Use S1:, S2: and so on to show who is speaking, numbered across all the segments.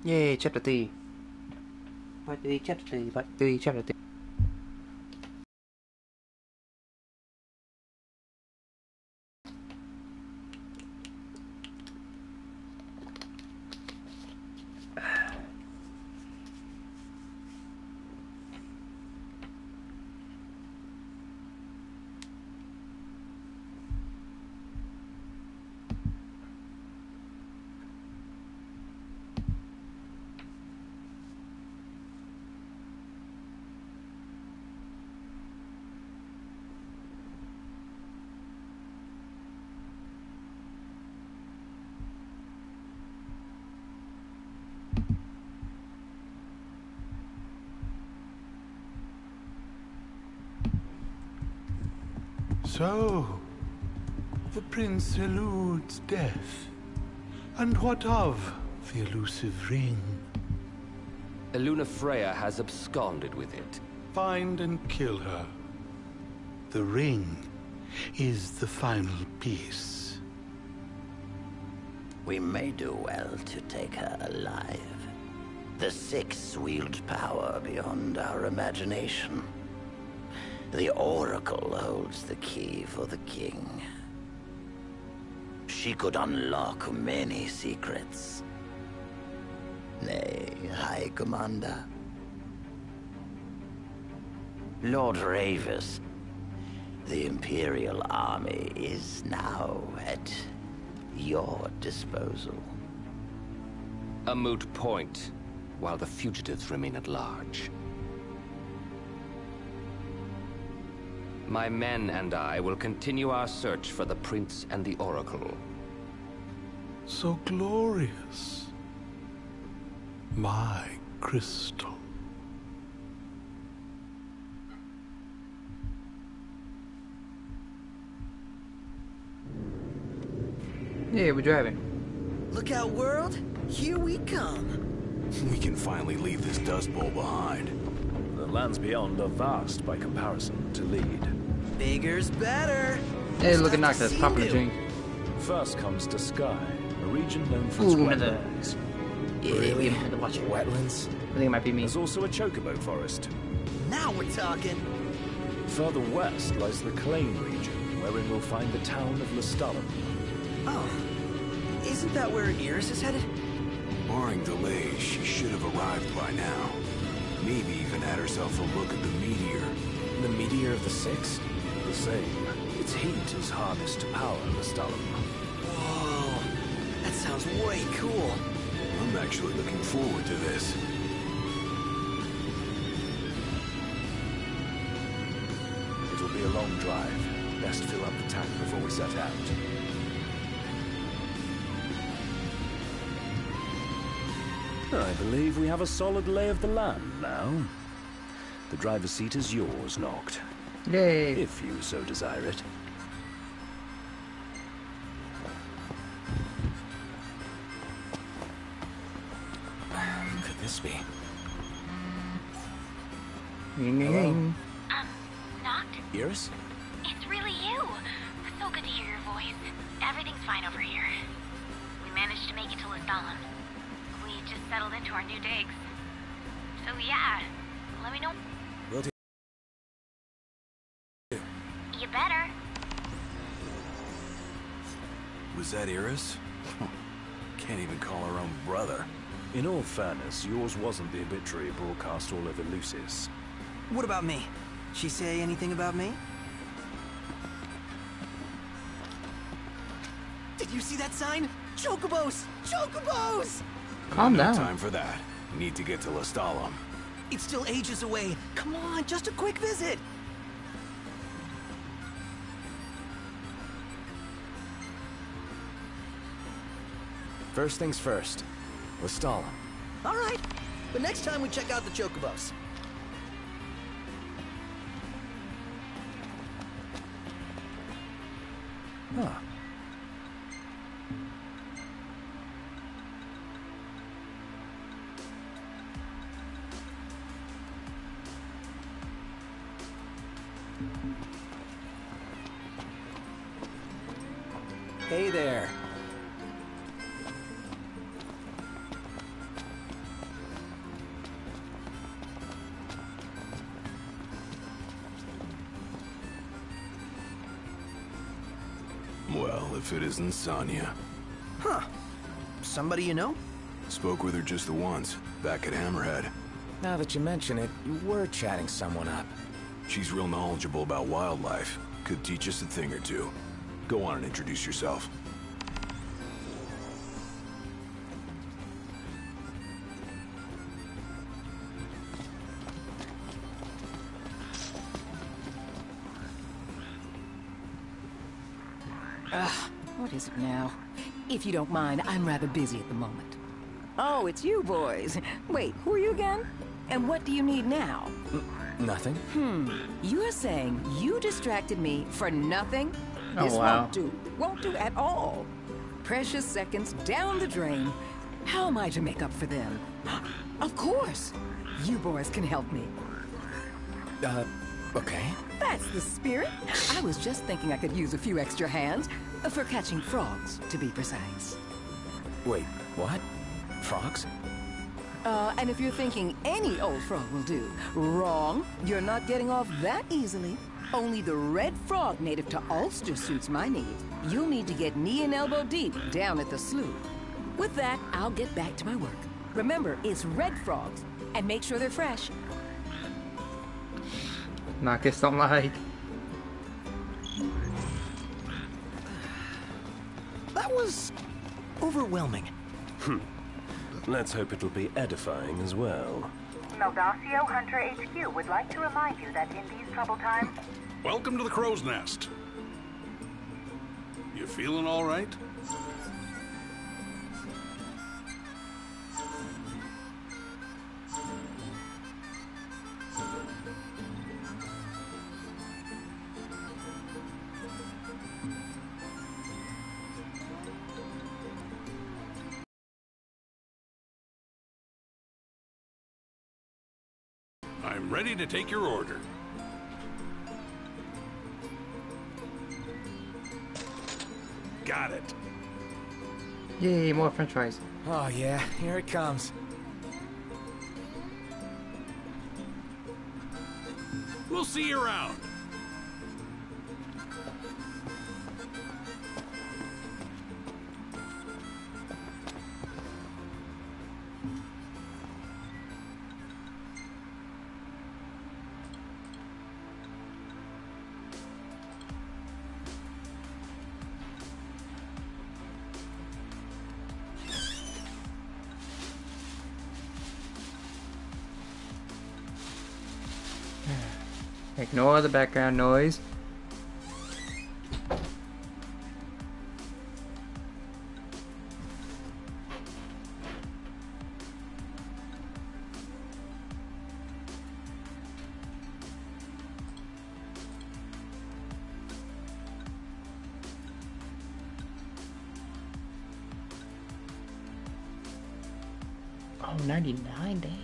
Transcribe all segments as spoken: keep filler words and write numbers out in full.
S1: Yay, chapter three. Part three, chapter three, part three, chapter three.
S2: So, the prince eludes death. And what of the elusive ring?
S3: Lunafreya has absconded with it.
S2: Find and kill her. The ring is the final piece.
S4: We may do well to take her alive. The Six wield power beyond our imagination. The Oracle holds the key for the king. She could unlock many secrets. Nay, High Commander. Lord Ravus, the Imperial Army is now at your disposal.
S3: A moot point, while the fugitives remain at large. My men and I will continue our search for the Prince and the Oracle.
S2: So glorious. My crystal.
S1: Yeah, we're driving.
S5: Look out, world! Here we come!
S6: We can finally leave this dust bowl behind.
S7: The lands beyond are vast by comparison to Lead.
S5: Bigger's better!
S1: Hey, look at
S5: Stuff to
S1: Noctis
S5: see
S1: popping a
S5: new.
S1: drink.
S7: First comes to Sky, a region known for
S1: Ooh,
S7: its
S1: another-
S7: wetlands.
S1: Yeah, we haven't had to watch it.
S7: Wetlands?
S1: I think it might be me.
S7: There's also a chocobo forest.
S5: Now we're talking!
S7: Further west lies the Clane region, wherein we'll find the town of Lestalem.
S5: Oh, isn't that where Iris is headed?
S6: Barring delays, she should have arrived by now. Maybe even had herself a look at the meteor.
S7: The meteor of the Six? The same. Its heat is harnessed to power Lestalem.
S5: Whoa, that sounds way cool.
S6: I'm actually looking forward to this.
S7: It'll be a long drive. Best fill up the tank before we set out. I believe we have a solid lay of the land now. The driver's seat is yours, Noct.
S1: Yay.
S7: If you so desire it. Who could this be?
S1: Ring, ring, ring.
S8: Um, Noct?
S7: Iris?
S8: It's really you. So good to hear your voice. Everything's fine over here. We managed to make it to Lestalem. We just settled into our new digs. So yeah, let me know.
S6: Will do.
S8: You better.
S6: Was that Iris? Can't even call her own brother.
S7: In all fairness, yours wasn't the obituary broadcast all over Lucis.
S5: What about me? She say anything about me? Did you see that sign? Chocobos! Chocobos!
S1: Calm
S6: no
S1: down.
S6: time for that. Need to get to Lestalem.
S5: It's still ages away. Come on, just a quick visit.
S7: First things first. Lestalem.
S5: All right, but next time we check out the Chocobos.
S7: Huh.
S5: Hey there.
S6: if it isn't Sonya.
S5: Huh. Somebody you know?
S6: Spoke with her just the once, back at Hammerhead.
S9: Now that you mention it, you were chatting someone up.
S6: She's real knowledgeable about wildlife. Could teach us a thing or two. Go on and introduce yourself.
S10: Ugh, what is it now? If you don't mind, I'm rather busy at the moment. Oh, it's you boys. Wait, who are you again? And what do you need now?
S9: N nothing.
S10: Hmm, you're saying you distracted me for nothing?
S1: Oh,
S10: this
S1: wow.
S10: won't do. Won't do at all. Precious seconds down the drain. How am I to make up for them? Of course. You boys can help me.
S9: Uh, okay.
S10: That's the spirit. I was just thinking I could use a few extra hands for catching frogs, to be precise.
S9: Wait, what? Frogs?
S10: Uh, and if you're thinking any old frog will do, wrong. You're not getting off that easily. Only the red frog native to Ulster suits my needs. You'll need to get knee and elbow deep down at the slough. With that, I'll get back to my work. Remember, it's red frogs, and make sure they're fresh.
S1: Marcus, don't lie.
S5: That was overwhelming.
S7: Hmm. Let's hope it'll be edifying as well.
S11: Meldacio Hunter H Q would like to remind you that in these troubled times...
S2: Welcome to the Crow's Nest. You feeling all right? I'm ready to take your order. Got it.
S1: Yay, more french fries.
S9: Oh yeah, here it comes.
S2: We'll see you around.
S1: Ignore the background noise. Oh, ninety-nine, damn.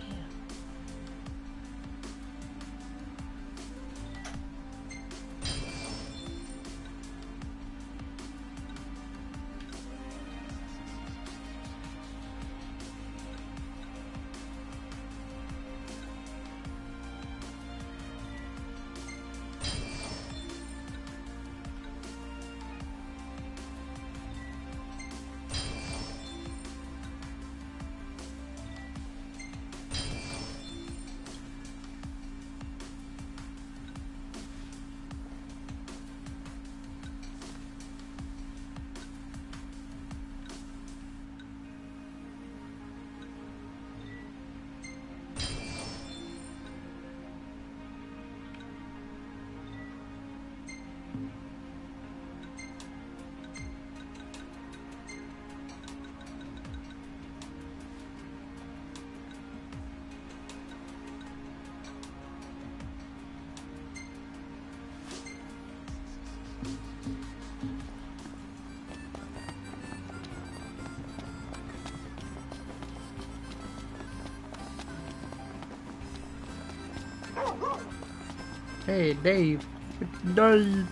S1: Hey, Dave. Dave.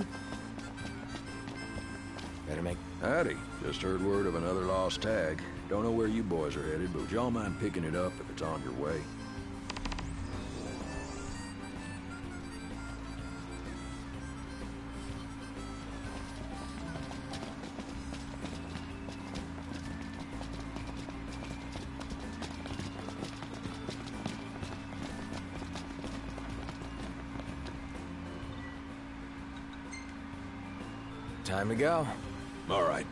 S9: Better make...
S12: Howdy. Just heard word of another lost tag. Don't know where you boys are headed, but would y'all mind picking it up if it's on your way?
S9: Time to go.
S6: All right.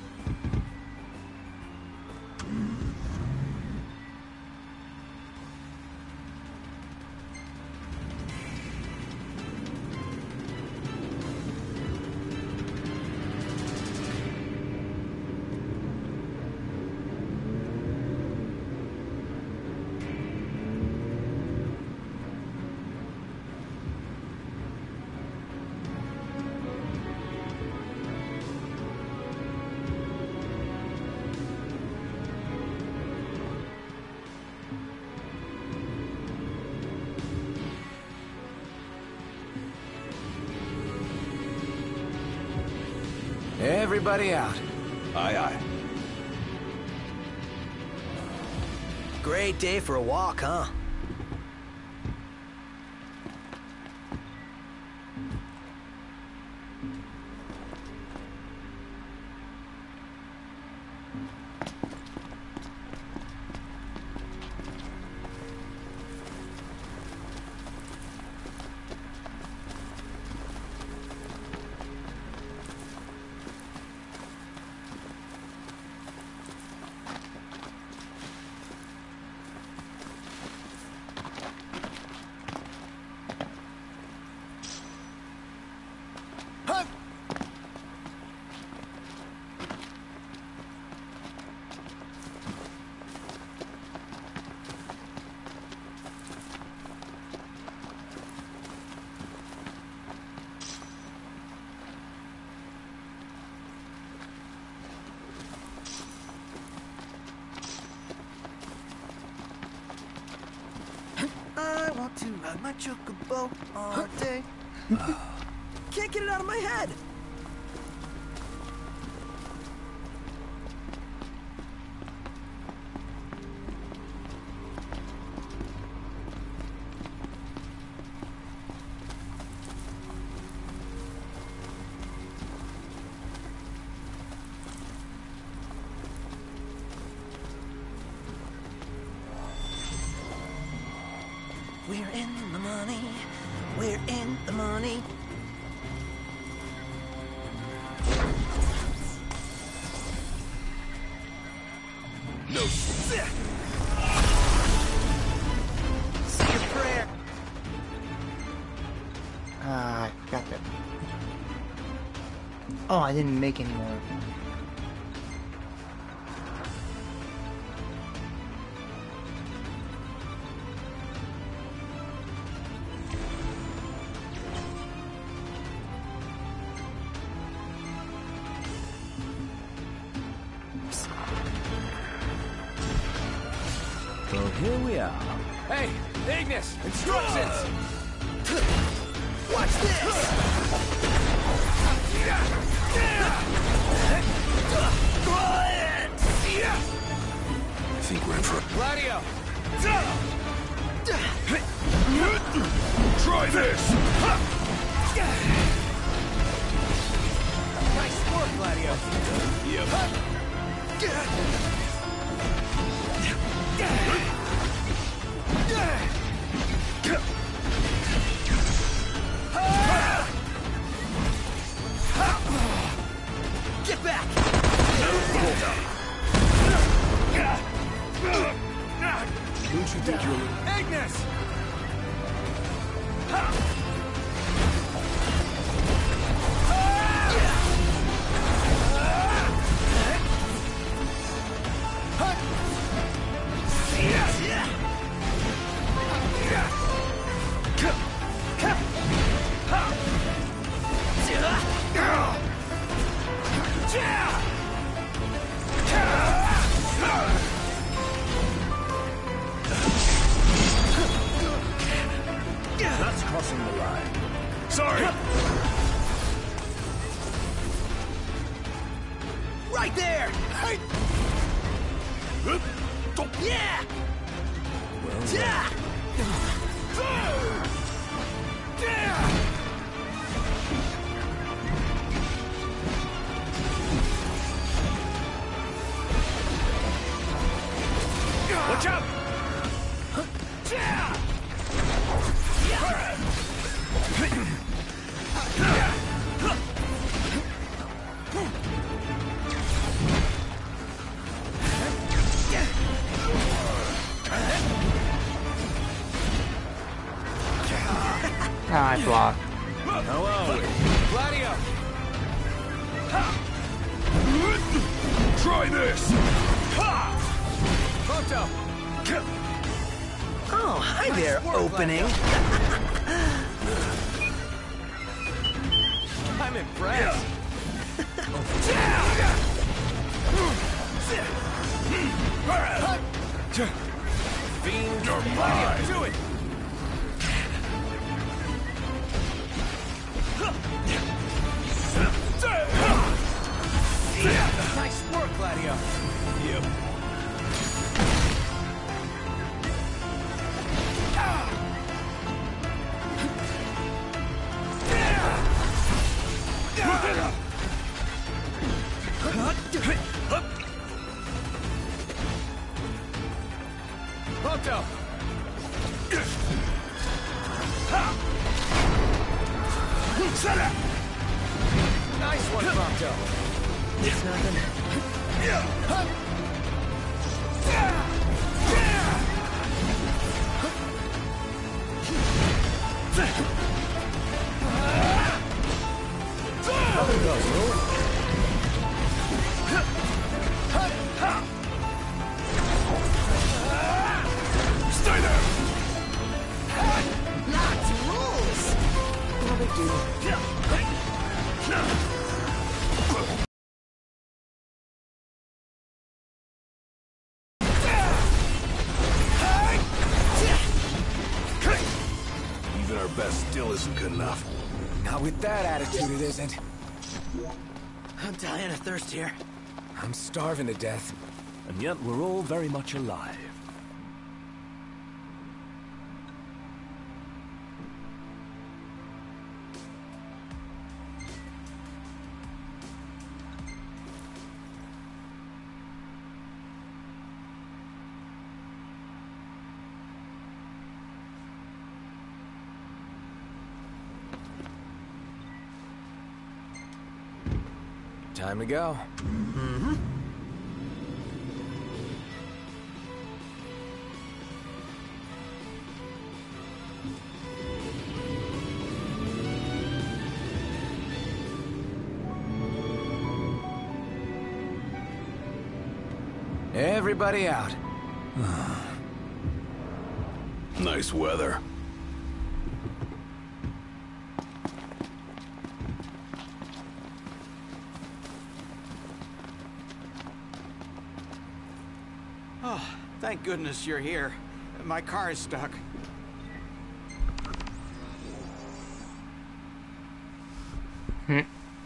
S9: Everybody out.
S6: Aye, aye.
S5: Great day for a walk, huh? I want to ride my chocobo all day. Can't get it out of my head. We're in the money. We're in the money.
S6: No shit.
S5: Say your prayer.
S1: Ah, I got that. Oh, I didn't make any more.
S7: So here we are.
S9: Hey, Ignis! Instructions!
S5: Watch this!
S6: I think we're in for...
S9: Gladio!
S6: Try this!
S9: Nice work, Gladio!
S6: Yep.
S5: Get back!
S6: Don't you think you're...
S9: Ignis!
S7: That's crossing the line.
S6: Sorry!
S5: Right there! Yeah!
S7: Well,
S5: Yeah!
S6: Watch out!
S1: Nice block.
S9: How are we? Gladio!
S6: Try this!
S9: Photo!
S5: Oh, hi there, opening.
S9: I'm impressed. Fiend,
S6: you're mine.
S9: Do it. Nice work, Gladio.
S6: Yep.
S9: Photo! Nice one, Prompto.
S5: It's nothing.
S9: Nothing goes, Lou.
S6: Stay there!
S5: Lots of rules. No big deal.
S6: Even our best still isn't good enough.
S9: Not with that attitude, it isn't.
S5: I'm dying of thirst here.
S9: I'm starving to death.
S7: And yet we're all very much alive.
S9: Time to go.
S5: Mm-hmm.
S9: Everybody out.
S6: Nice weather.
S13: Oh, thank goodness you're here. My car is stuck.
S1: Hmm.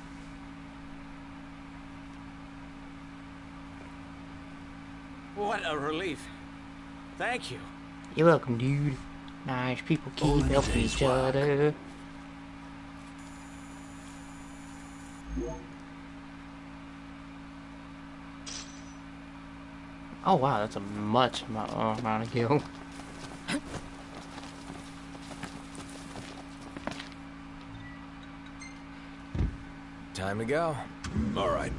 S13: What a relief. Thank you.
S1: You're welcome, dude. Nice people keep helping each other. Oh wow, that's a much amount, uh, amount of kill.
S9: Time to go.
S6: All right.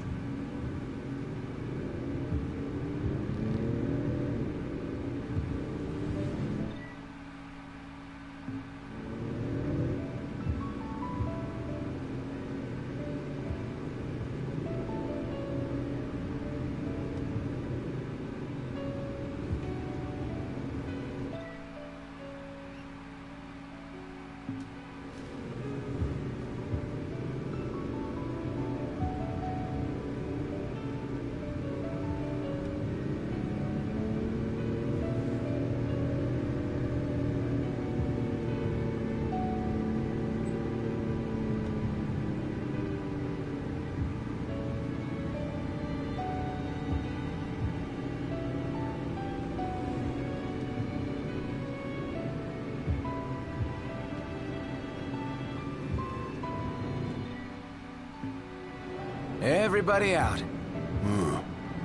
S9: Everybody out.
S6: Hmm.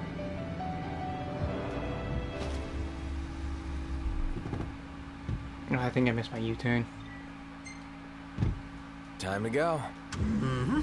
S1: I think I missed my U-turn.
S9: Time to go.
S5: Mm-hmm.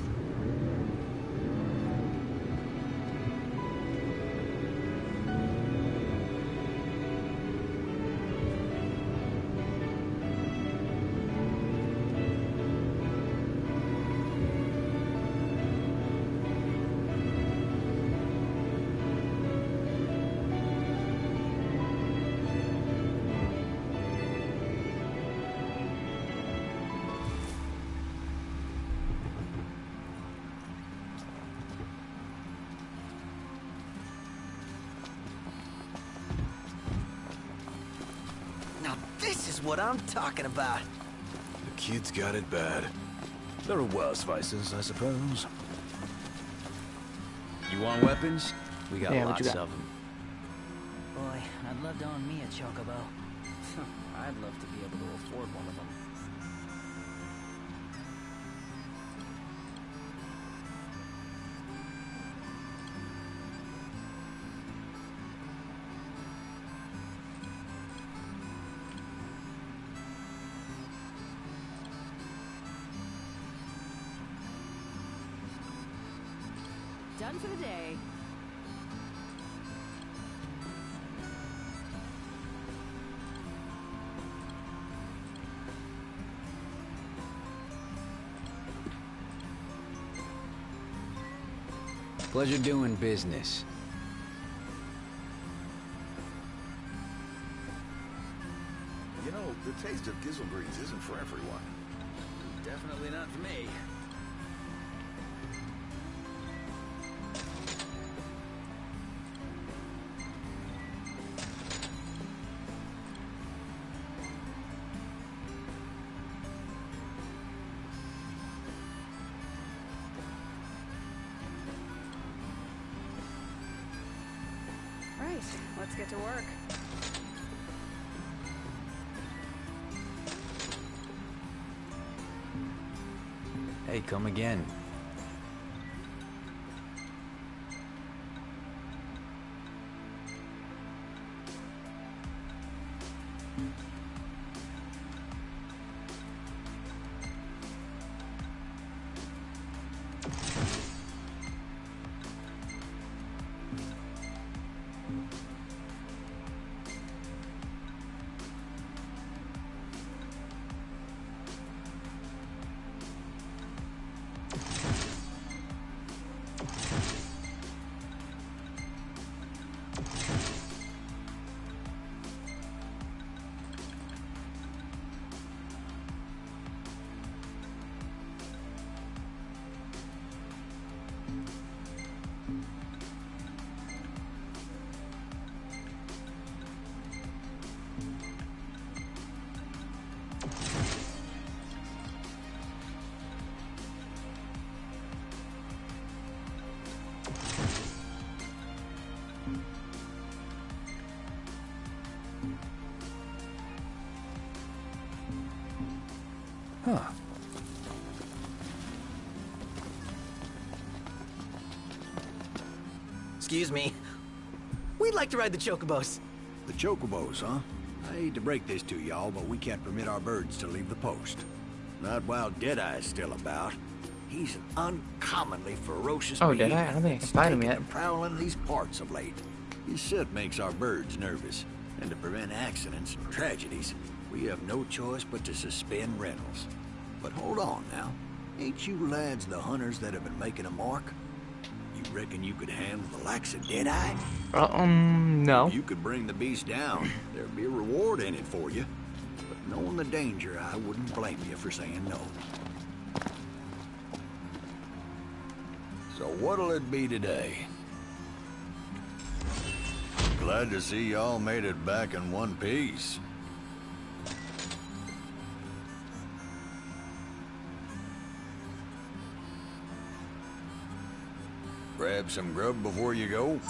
S5: That's what I'm talking about.
S6: The kid's got it bad.
S7: There are worse vices, I suppose. You want weapons? We got
S1: Yeah, what
S7: lots
S1: you
S7: of
S1: got?
S7: them.
S14: Boy, I'd love to own me a chocobo. I'd love to be able to afford one of them.
S15: Done for the day.
S9: Pleasure doing business.
S6: You know, the taste of gizzle greens isn't for everyone.
S14: Definitely not for me.
S15: Right, let's get to work.
S9: Hey, come again. Huh.
S5: Excuse me. We'd like to ride the chocobos.
S16: The chocobos, huh? I hate to break this to y'all, but we can't permit our birds to leave the post. Not while Deadeye's still about. He's an uncommonly ferocious
S1: Oh,
S16: being.
S1: Deadeye? I don't think I can
S16: He's
S1: find him
S16: taken
S1: yet.
S16: to prowling these parts of late. His soot makes our birds nervous, and to prevent accidents and tragedies, we have no choice but to suspend rentals. But hold on now. Ain't you lads the hunters that have been making a mark? You reckon you could handle the likes of Deadeye?
S1: Uh, um, no.
S16: If you could bring the beast down, there'd be a reward in it for you. But knowing the danger, I wouldn't blame you for saying no.
S12: So what'll it be today? Glad to see y'all made it back in one piece. Grab some grub before you go?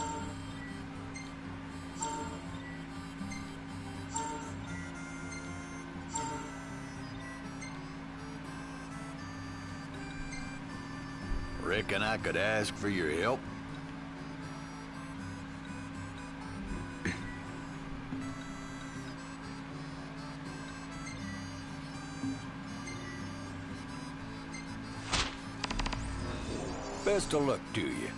S12: Reckon I could ask for your help? Best of luck to you.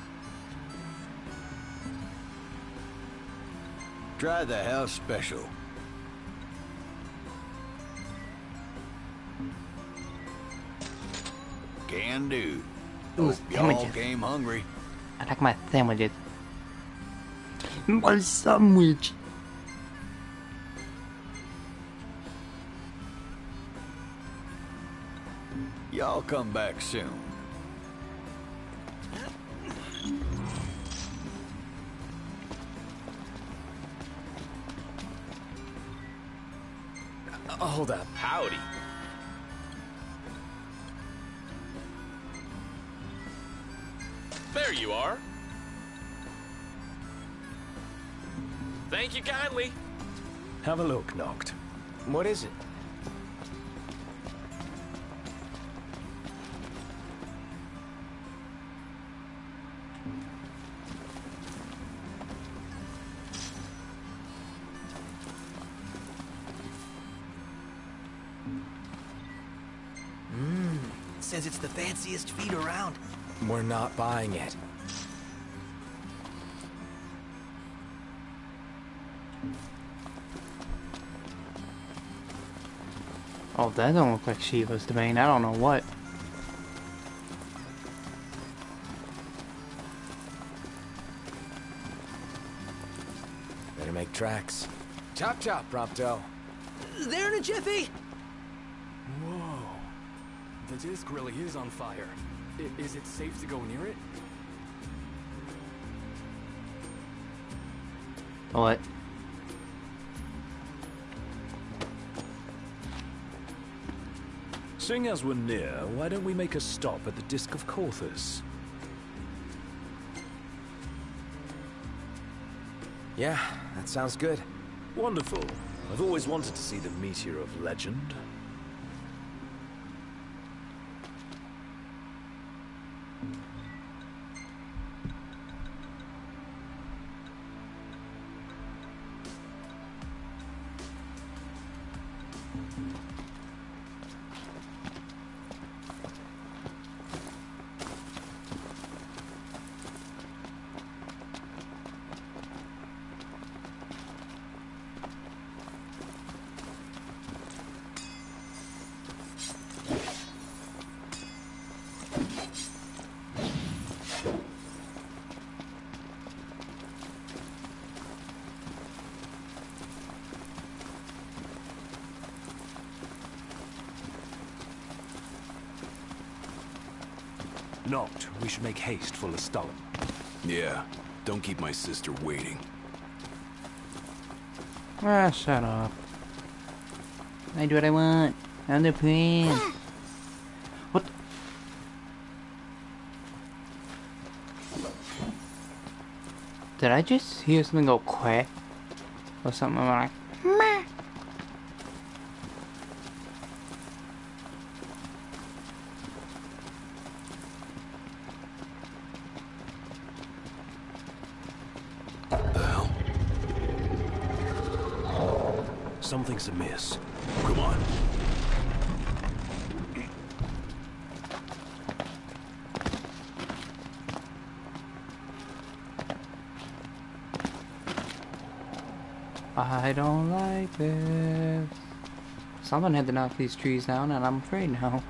S12: Try the house special. Can do.
S1: Ooh,
S12: Hope y'all
S1: sandwiches.
S12: came hungry.
S1: I like my sandwiches. My sandwich.
S12: Y'all come back soon.
S9: Oh, hold up.
S17: Howdy. There you are. Thank you kindly.
S7: Have a look, Noct.
S9: What is it?
S5: Mmm, says it's the fanciest feed around.
S9: We're not buying it.
S1: Oh, that don't look like Shiva's domain. I don't know what.
S9: Better make tracks. Chop chop, Prompto.
S5: There in a jiffy!
S18: Whoa. The disc really is on fire. I is it safe to go near it?
S1: What?
S7: Seeing as we're near, why don't we make a stop at the Disc of Corthus?
S9: Yeah, that sounds good.
S7: Wonderful. I've always wanted to see the Meteor of Legend. Noct, we should make haste for Lestallum.
S6: Yeah, don't keep my sister waiting.
S1: Ah, shut up. I do what I want. I'm the prince. What? Did I just hear something go quack? Or something I'm like, meh.
S7: Something's amiss.
S6: Come on.
S1: I don't like this. Someone had to knock these trees down, and I'm afraid now.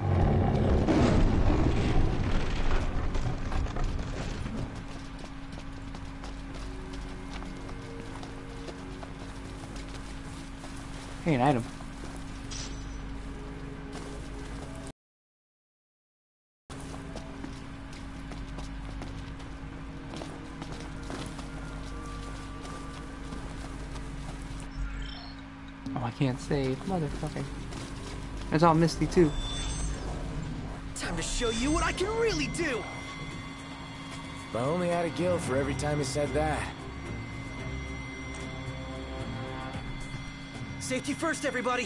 S1: Hey, an item. Oh, I can't save. Motherfucker. It's all misty, too.
S5: Time to show you what I can really do!
S9: If I only had a guild for every time he said that.
S5: Safety first, everybody!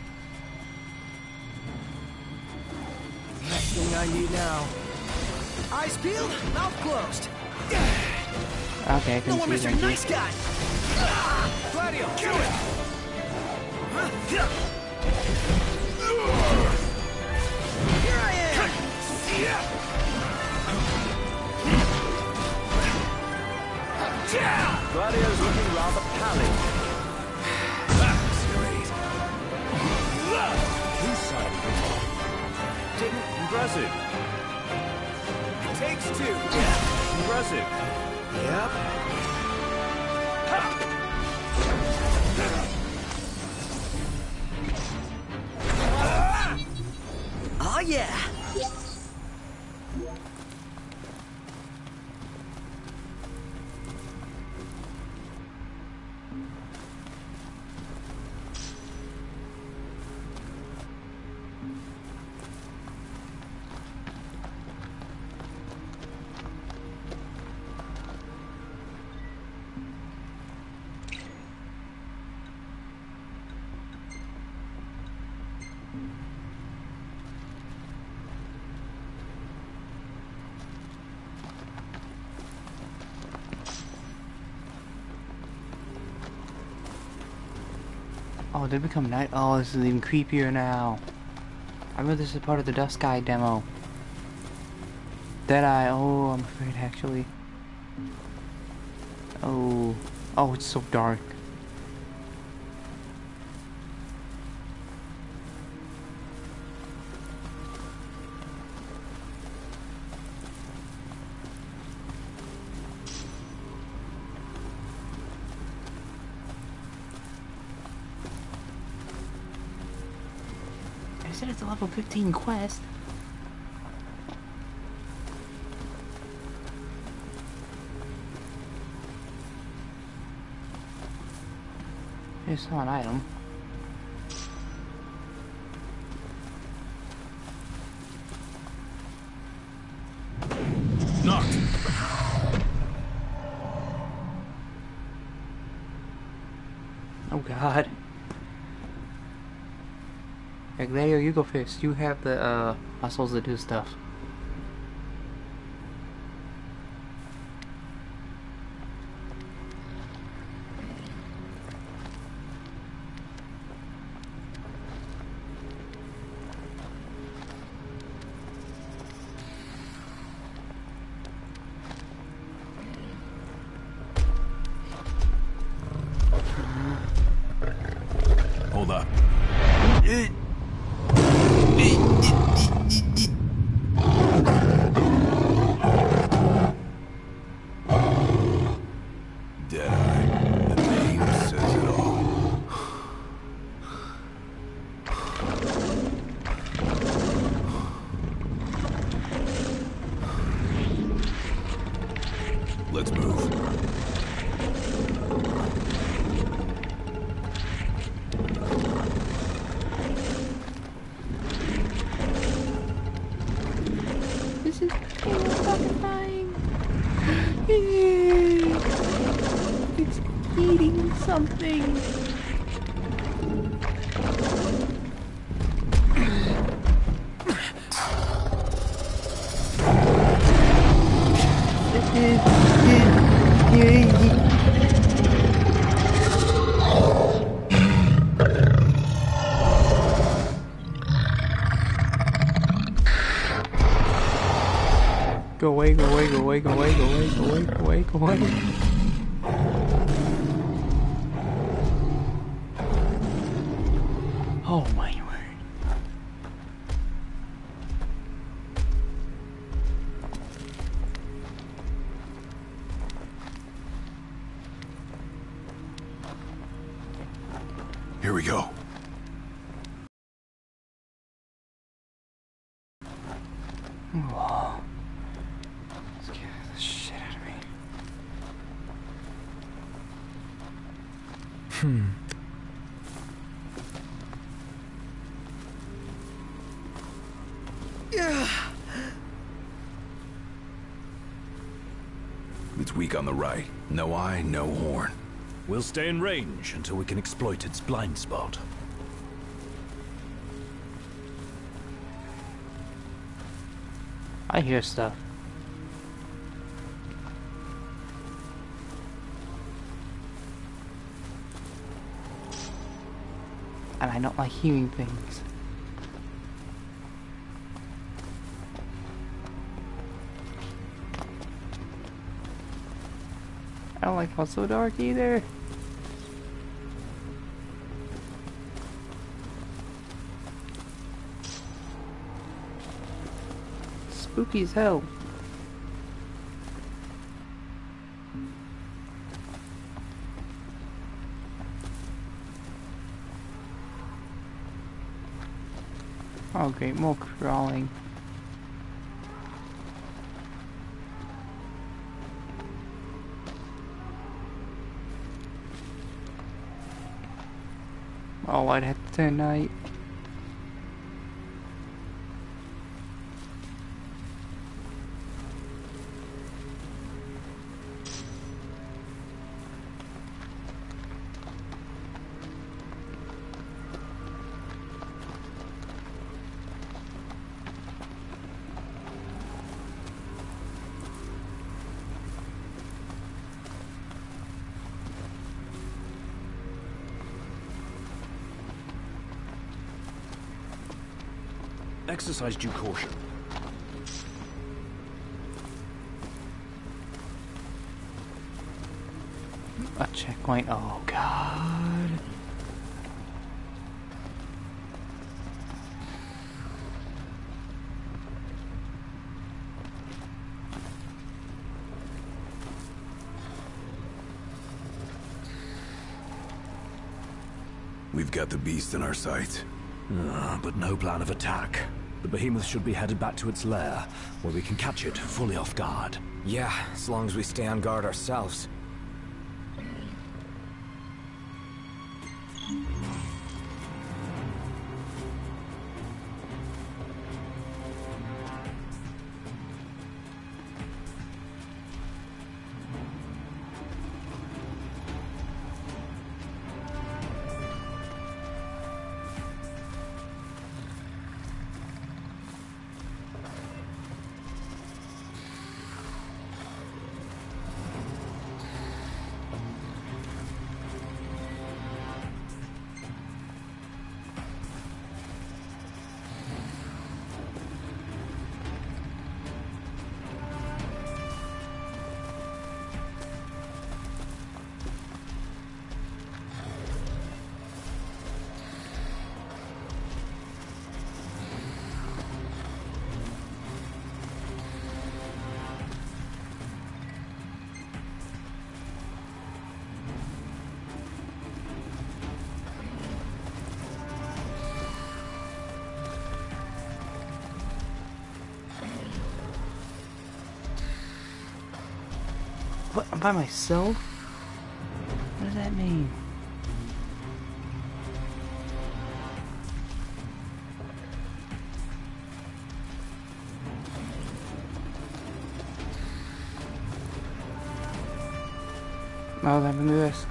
S5: Next thing I need now. Eyes peeled, mouth closed.
S1: Okay, I can
S5: no one
S1: see
S5: Mister
S1: that.
S5: Nice Guy! Gladio, do it! Here I am!
S7: Gladio's looking rather pallid.
S9: Whose side of it?
S7: Didn't impressive.
S5: It takes two.
S7: Impressive.
S5: Yep. Oh yeah.
S1: Oh, they become night. Oh, this is even creepier now. I remember this is part of the Dust Guy demo. Deadeye. Oh, I'm afraid actually. Oh, oh, it's so dark. I said it's a level fifteen quest. Here's an item.
S6: Knocked.
S1: Oh God. Hey, Gladio, you go first. You have the uh, muscles that do stuff.
S6: Hold up. Deadeye. The name says it all. Let's move.
S1: This is terrifying. It's eating something. Go away, go away, go away, go away, go away, go away, go away, go away. Oh my word.
S6: Here we go.
S1: Whoa. Scare the shit out of me.
S18: Hmm.
S5: Yeah.
S6: It's weak on the right. No eye, no horn.
S7: We'll stay in range until we can exploit its blind spot.
S1: I hear stuff. And I don't like hearing things. I don't like how it's so dark either. Spooky as hell. Oh great, more crawling. Oh, I'd have to turn night.
S7: exercise due caution.
S1: A checkpoint. Oh God.
S6: We've got the beast in our sights.
S7: Ah, but no plan of attack. The behemoth should be headed back to its lair, where we can catch it fully off guard.
S9: Yeah, as long as we stay on guard ourselves.
S1: What? I'm by myself? What does that mean? I'll have a risk.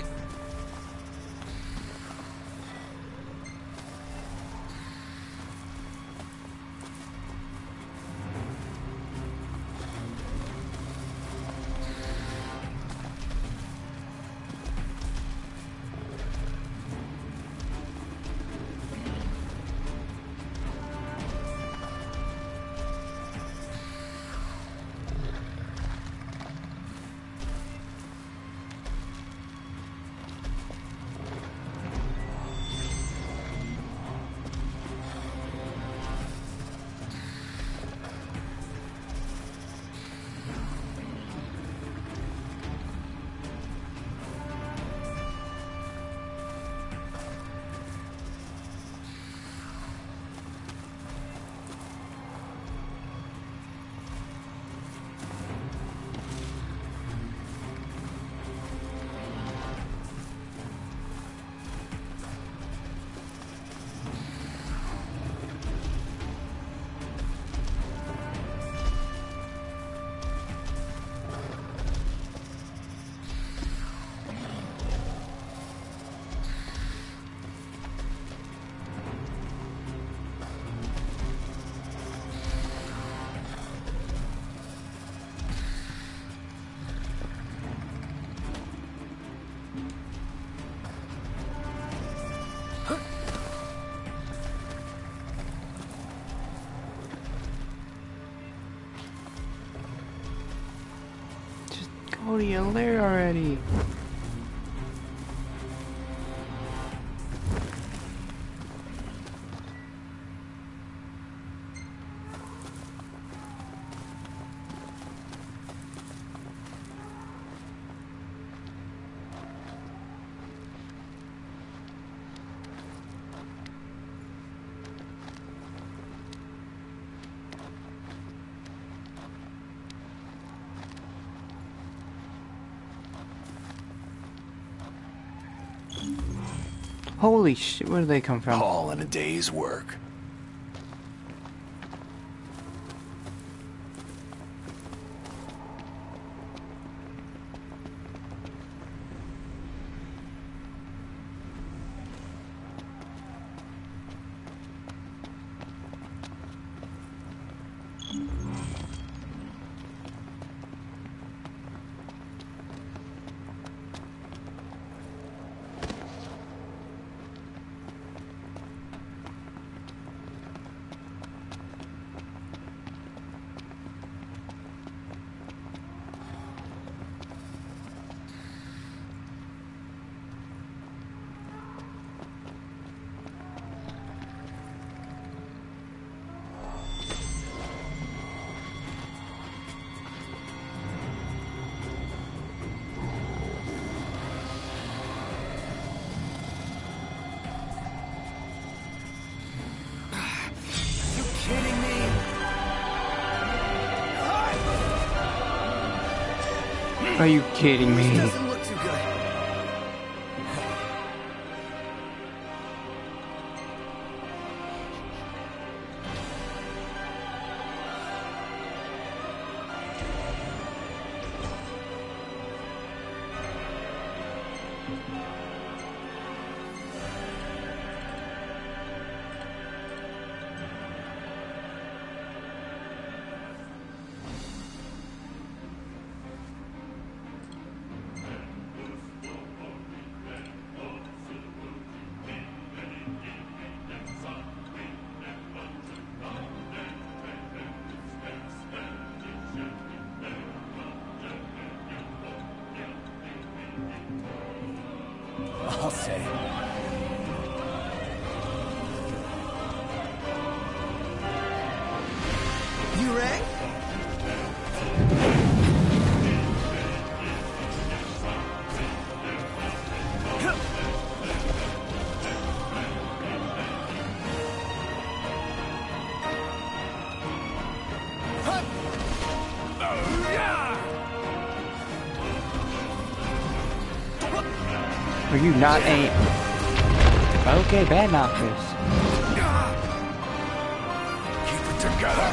S1: Go to your lair already. Holy shit, where did they come from?
S6: All in a day's work.
S1: Are you kidding me?
S5: This doesn't look too good.
S9: I'll say.
S5: You rang?
S1: Are you not a... Okay, bad Noctis.
S6: Keep it together.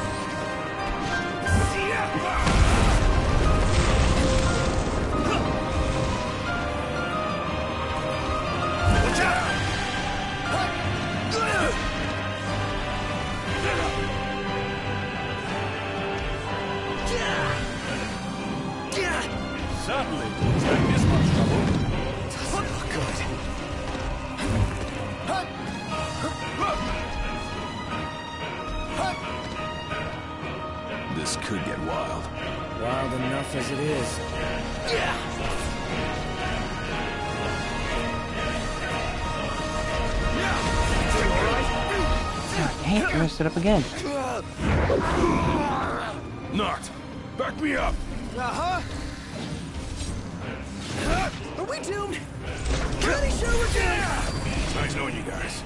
S6: Watch out!
S18: Certainly didn't expect this much trouble.
S5: Doesn't look good.
S6: This could get wild.
S9: Wild enough as it is.
S1: God, hey, I messed it up again.
S6: Not. Back me up.
S5: Uh-huh. Are we doomed? Pretty sure we're doomed.
S6: Nice knowing you guys.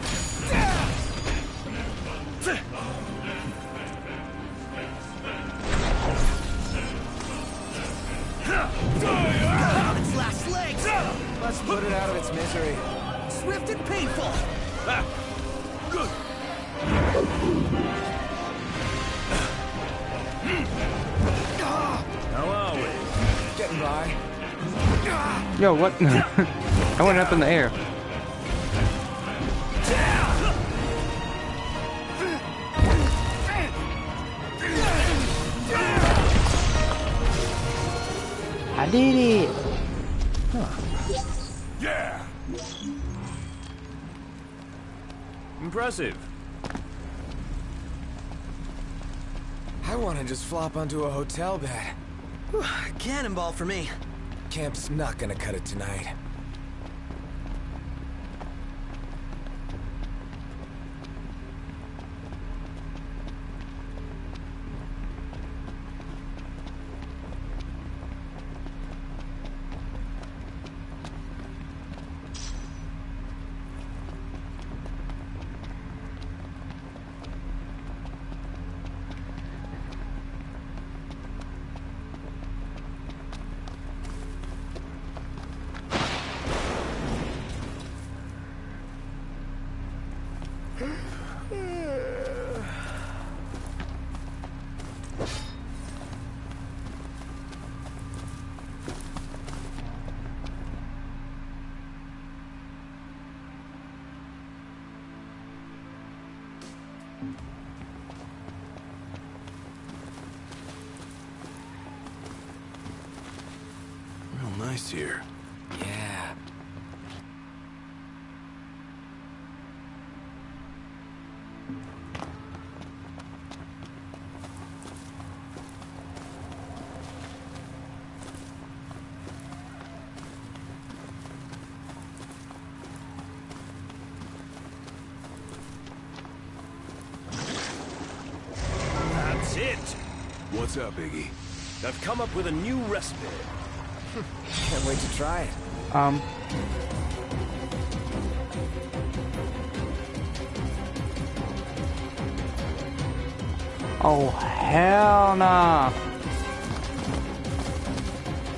S5: Its last legs.
S9: Let's put it out of its misery.
S5: Swift and painful.
S6: Ah, good.
S9: How are we? Getting by.
S1: Yo, what? I went up in the air. I did it!
S6: Yeah!
S18: Impressive.
S9: I want to just flop onto a hotel bed.
S5: Whew, cannonball for me.
S9: Camp's not gonna cut it tonight.
S6: Real nice here.
S9: Yeah.
S18: That's it.
S6: What's up, Iggy?
S18: I've come up with a new recipe.
S9: Can't wait to try it.
S1: Um. Oh, hell nah.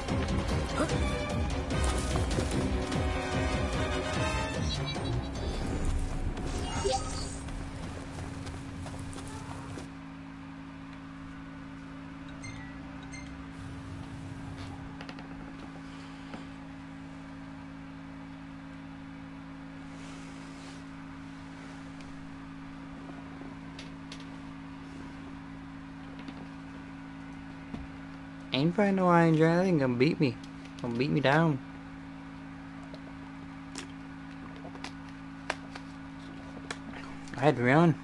S1: ain't fighting no Iron Giant. They ain't gonna beat me. Gonna beat me down. I had to run.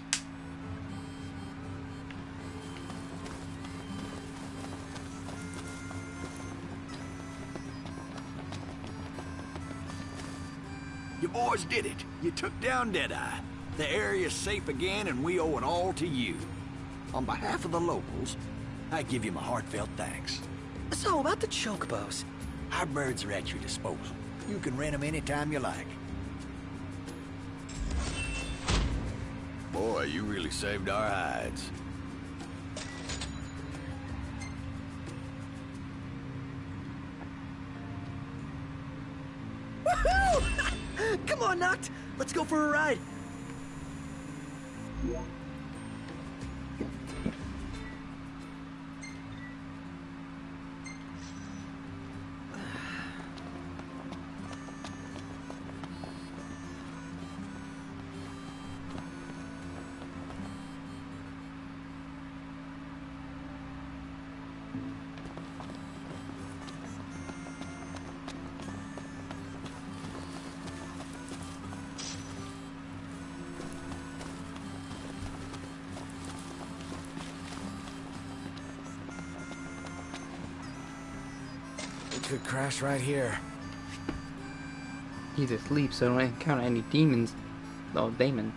S16: You boys did it. You took down Deadeye. The area's safe again, and we owe it all to you. On behalf of the locals, I give you my heartfelt thanks.
S5: So, about the chocobos.
S16: Our birds are at your disposal. You can rent them anytime you like. Boy, you really saved our hides.
S5: Woohoo! Come on, Noct. Let's go for a ride.
S9: Could crash right here.
S1: He's asleep, so don't encounter any demons. Oh, demons.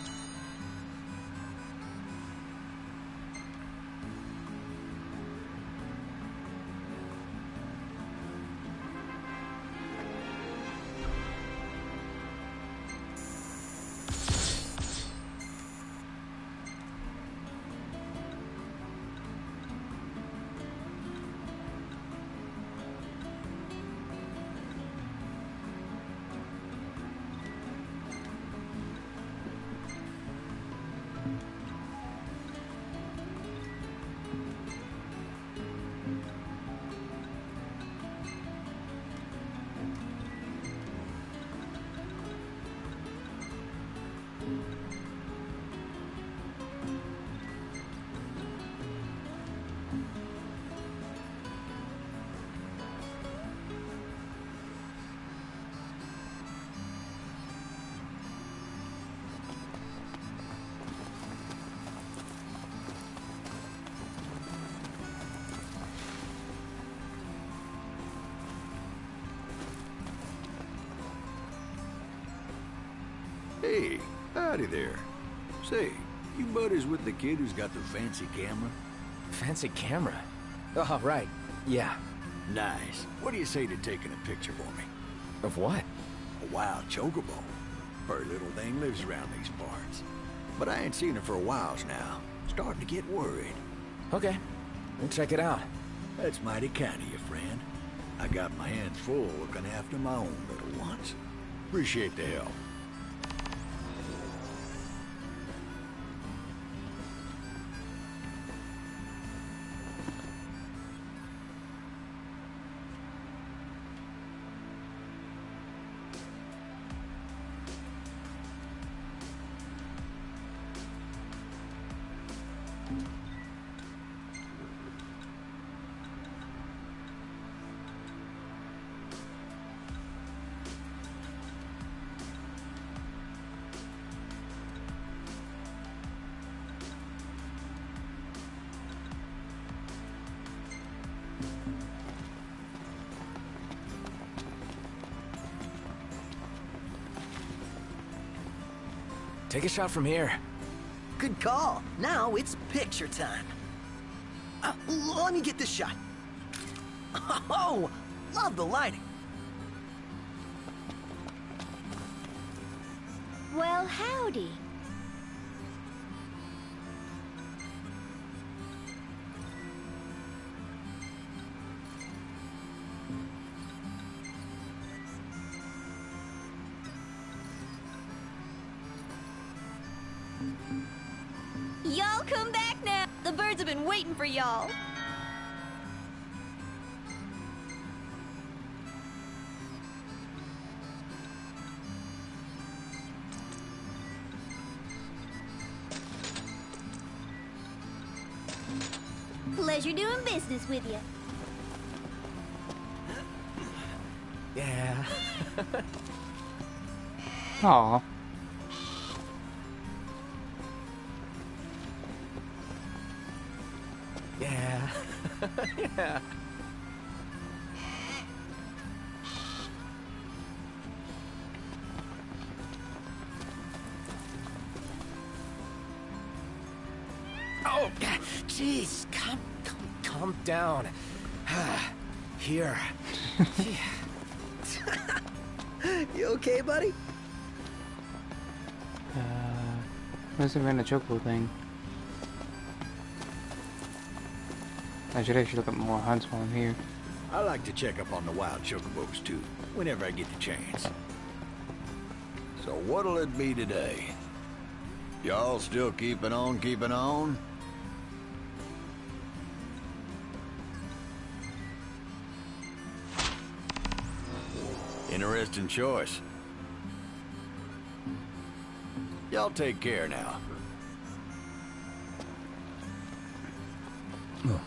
S16: Hey, howdy there. Say, you buddies with the kid who's got the fancy camera?
S9: Fancy camera? Oh, right. Yeah.
S16: Nice. What do you say to taking a picture for me?
S9: Of what?
S16: A wild chocobo. Her little thing lives around these parts. But I ain't seen her for a while now. Starting to get worried.
S9: Okay. We'll check it out.
S16: That's mighty kind of you, friend. I got my hands full looking after my own little ones. Appreciate the help.
S9: Take a shot from here.
S5: Good call. Now it's picture time. Uh, let me get this shot. Oh, love the lighting.
S8: Well, howdy.
S19: Y'all come back now. The birds have been waiting for y'all. Pleasure doing business with you.
S9: Yeah.
S1: Aw.
S9: Yeah. Yeah. Oh, jeez, calm, calm, calm down. Here.
S5: You okay, buddy?
S1: Uh, where's the Rena Chocobo thing? I should actually look up more hunts while I'm here.
S16: I like to check up on the wild chocobos too, whenever I get the chance. So what'll it be today? Y'all still keeping on, keeping on? Interesting choice. Y'all take care now.
S1: Oh.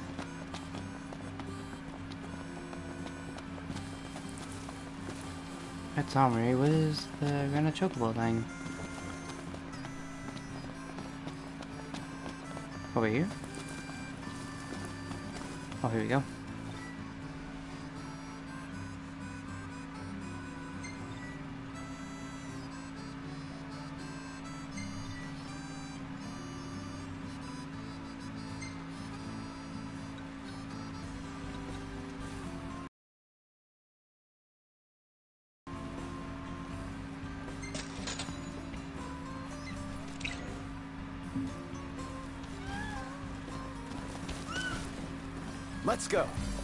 S1: That's Omri. What is the Rena Chocobo thing? Over here? Oh, here we go.
S9: Let's go.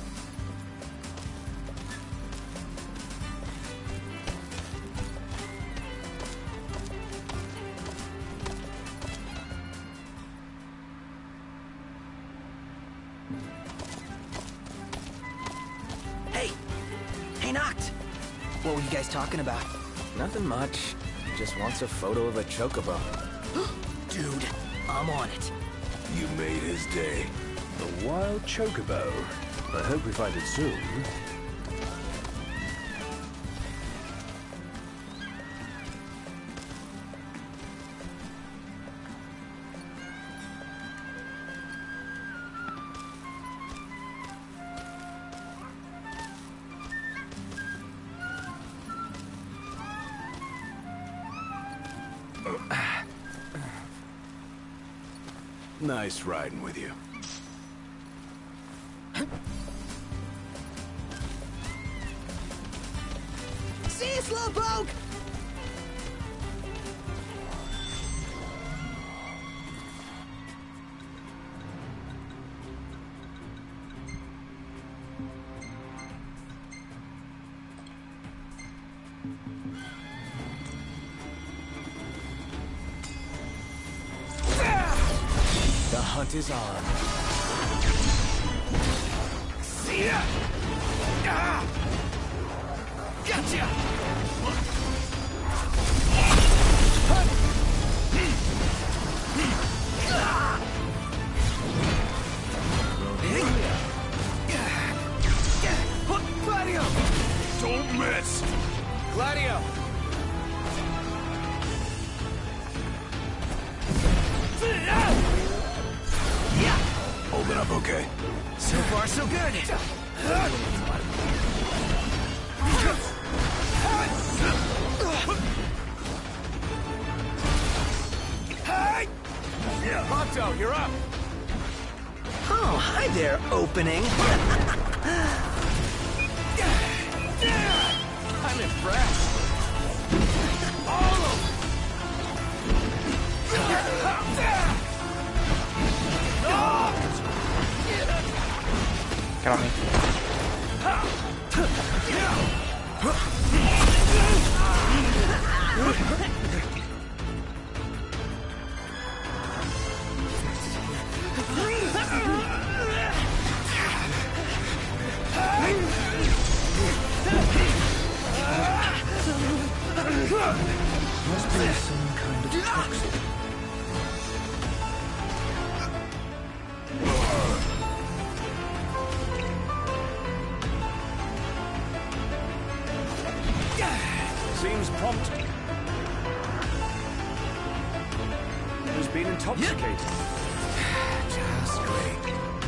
S5: Hey! Hey, Noct! What were you guys talking about?
S9: Nothing much. Just wants a photo of a chocobo.
S5: Dude, I'm on it.
S6: You made his day.
S7: The wild chocobo. I hope we find it soon.
S6: Nice riding with you.
S5: See you, Slowpoke!
S9: The hunt is on.
S5: See ya! Ah! Gotcha! Gladio!
S6: Don't miss!
S5: Gladio!
S6: Holding up okay?
S5: So far, so good.
S9: Honto, you're up.
S5: Oh, hi there, opening.
S9: I'm impressed.
S1: Get on me.
S7: Must be some kind of toxin. who's prompt... who's been intoxicated.
S9: Just great.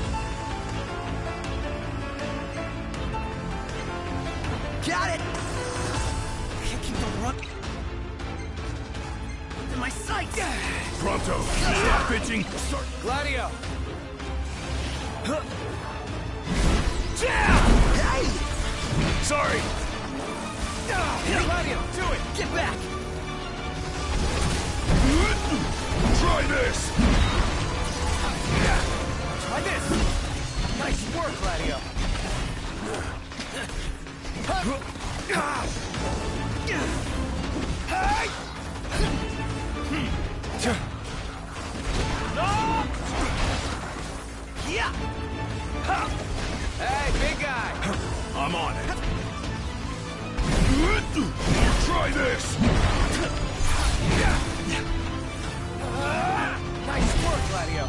S5: Got it! Can't keep the run... in my sights!
S6: Pronto, stop bitching. Start.
S13: Gladio!
S5: Hey!
S6: Sorry.
S13: Gladio, do it!
S5: Get back!
S6: Try this.
S13: Try this! Nice work, Gladio!
S5: Hey! Yeah!
S13: Hey, big guy!
S6: I'm on it. Try this.
S13: Nice work, Gladio!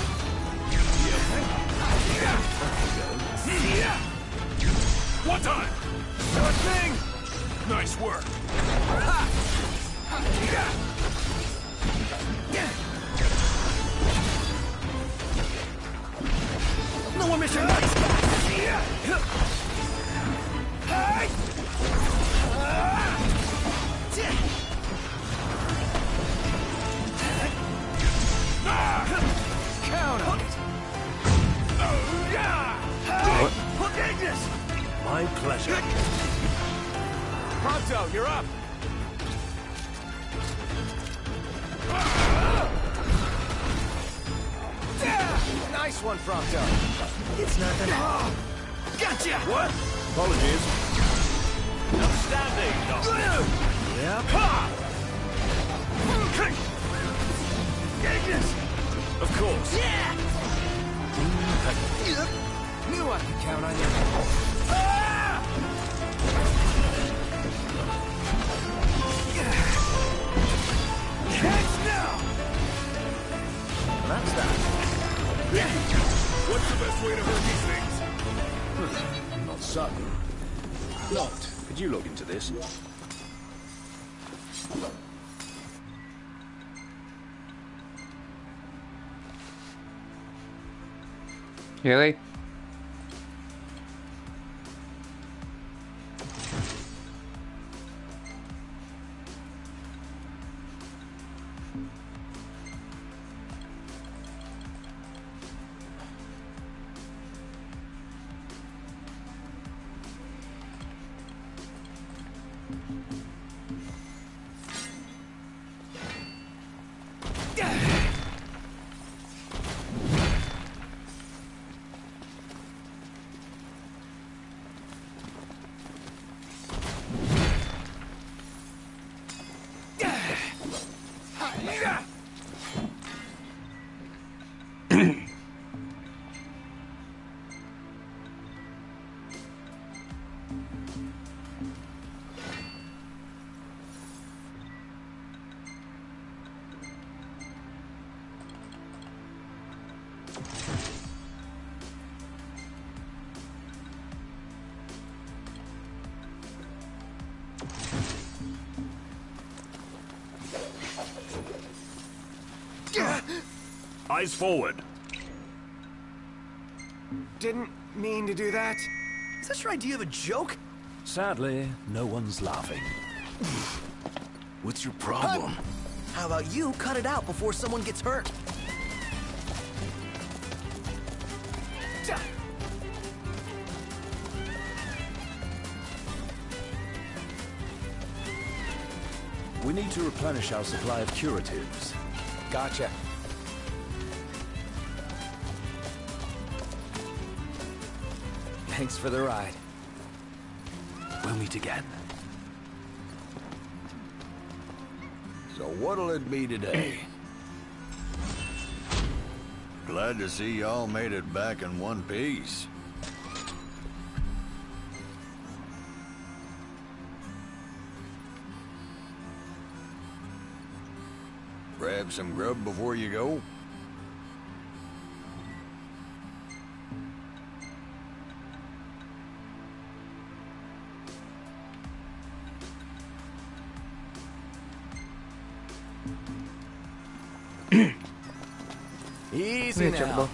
S6: One time.
S13: Sure thing!
S6: Nice work.
S5: No one missing nice guys! Hey!
S13: Count on it!
S5: What? Take this!
S6: My pleasure.
S13: Pronto, you're up! Nice one, Prompto.
S5: It's nothing. Gotcha!
S13: What?
S6: Apologies.
S13: Outstanding, Doc.
S5: Yep.
S13: Take this!
S6: Of course.
S5: Yeah!
S13: Knew I could count on you. Heads now!
S5: That's that.
S6: What's the best way to hurt these things?
S7: Not sudden. Not. Could you look into this?
S1: Really?
S6: Eyes forward.
S13: Didn't mean to do that.
S5: Is this your idea of a joke?
S7: Sadly, no one's laughing.
S6: What's your problem?
S5: How about you cut it out before someone gets hurt?
S7: We need to replenish our supply of curatives.
S13: Gotcha. Thanks for the ride.
S7: We'll meet again.
S16: So what'll it be today? Glad to see y'all made it back in one piece. Grab some grub before you go?
S9: Easy
S1: Wait,
S9: now.
S1: Chocobo.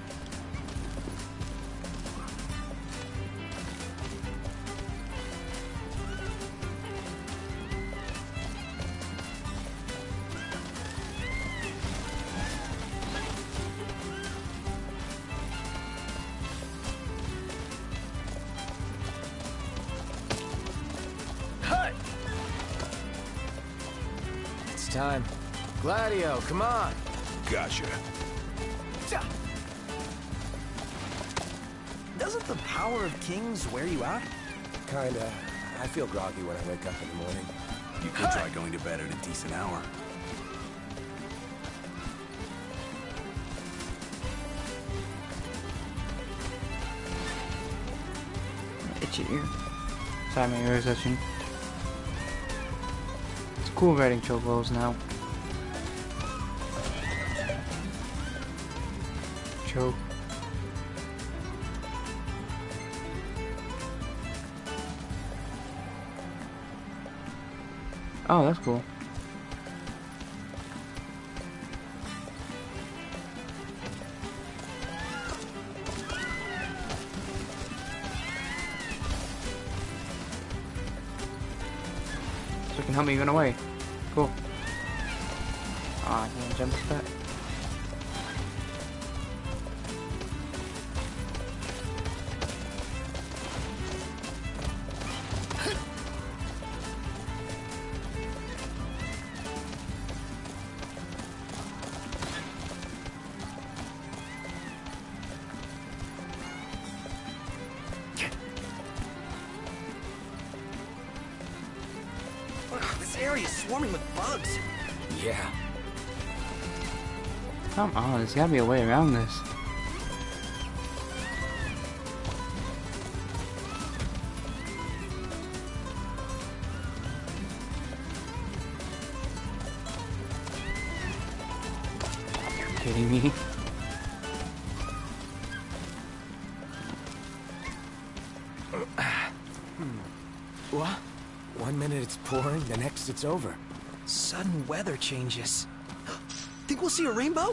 S9: It's time. Gladio, come on.
S6: Gotcha.
S5: Doesn't the power of kings wear you out?
S9: Kinda. I feel groggy when I wake up in the morning.
S6: You could try going to bed at a decent hour.
S1: Itchy ear. Sorry, my ear is itching. It's cool riding chocobos now. Choke. Oh, that's cool. So it can help me run away. Cool. Ah, I can't jump with that.
S5: This area is swarming with bugs.
S9: Yeah.
S1: Come on, there's gotta be a way around this. You're kidding me?
S9: What? One minute it's pouring, the next it's over.
S5: Sudden weather changes. Think we'll see a rainbow?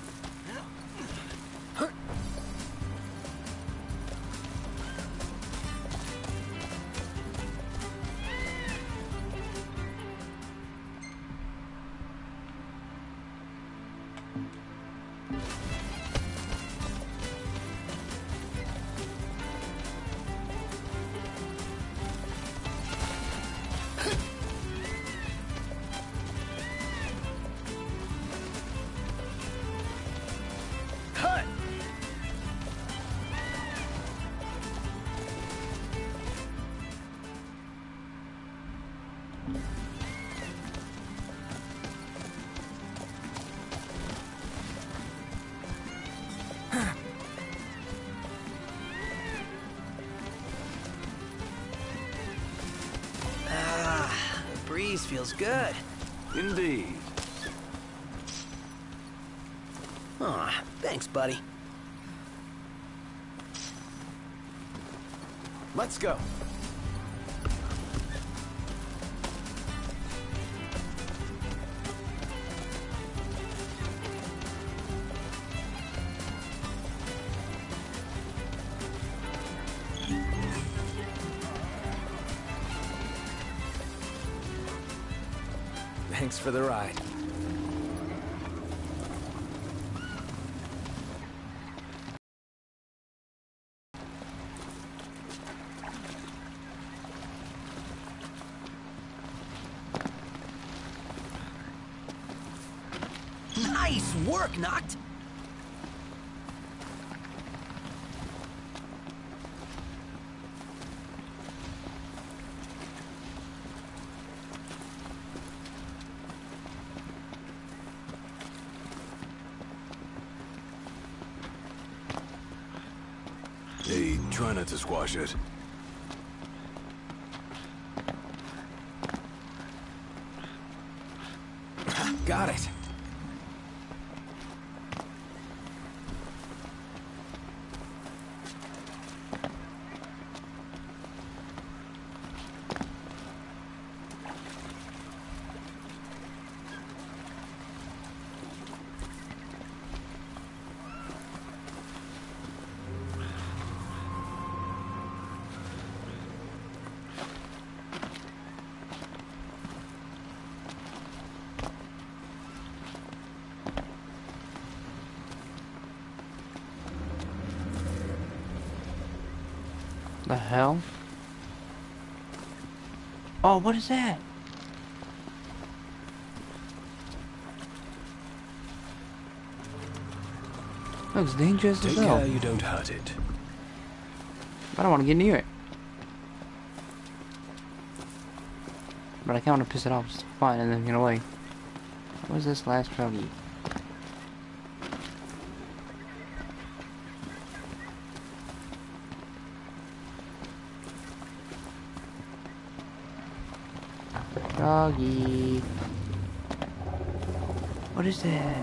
S5: Ah, the breeze feels good.
S6: Indeed.
S5: Aw, thanks, buddy.
S9: Let's go. Thanks for the ride.
S5: Nice work, Noct.
S6: Hey, try not to squash it.
S9: Got it.
S1: The hell? Oh, what is that? Looks dangerous as
S7: Take
S1: well.
S7: care you don't hurt it.
S1: I don't want to get near it. But I kind of want to piss it off just fine and then get away. What was this last froggy? Froggy. What is that?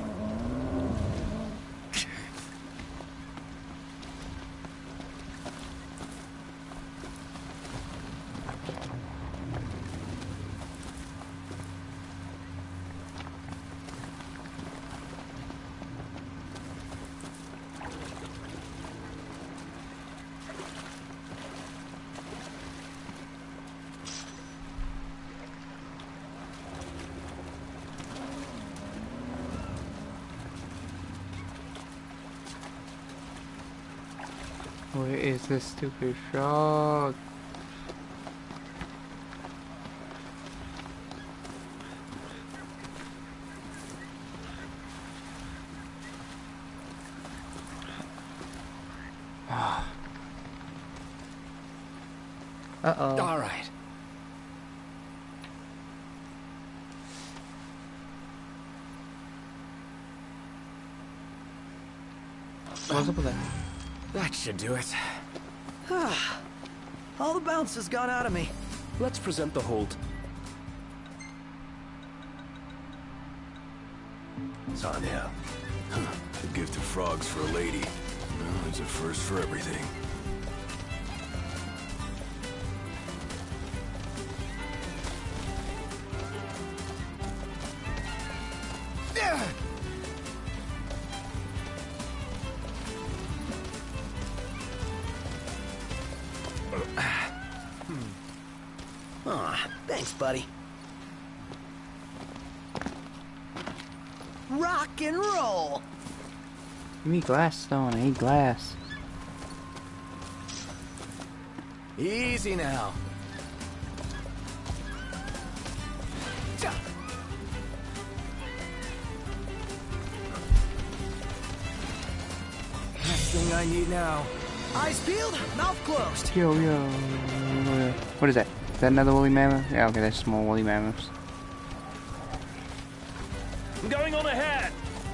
S1: Where is this stupid frog? Uh-oh.
S9: All right.
S1: What's up with that?
S9: That should do it.
S5: All the bounce has gone out of me.
S7: Let's present the hold.
S6: Sonya. Huh. A gift of frogs for a lady. Well, there's a first for everything.
S5: Aw, thanks, buddy. Rock and roll!
S1: Give me glass, Stone. I need glass.
S9: Easy now. Last thing I need now.
S5: Eyes peeled, mouth closed.
S1: Yo, yo. What is that? Is that another woolly mammoth? Yeah, okay, that's small woolly mammoths.
S7: I'm going on ahead.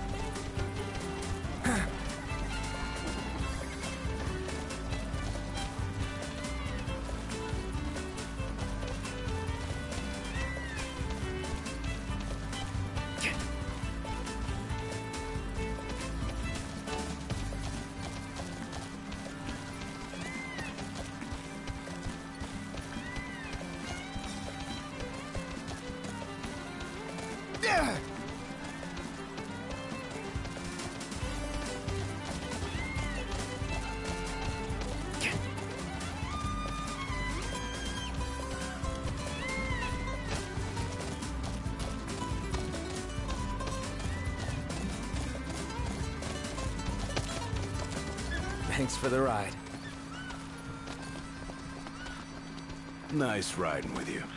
S9: Thanks for the ride.
S6: Nice riding with you.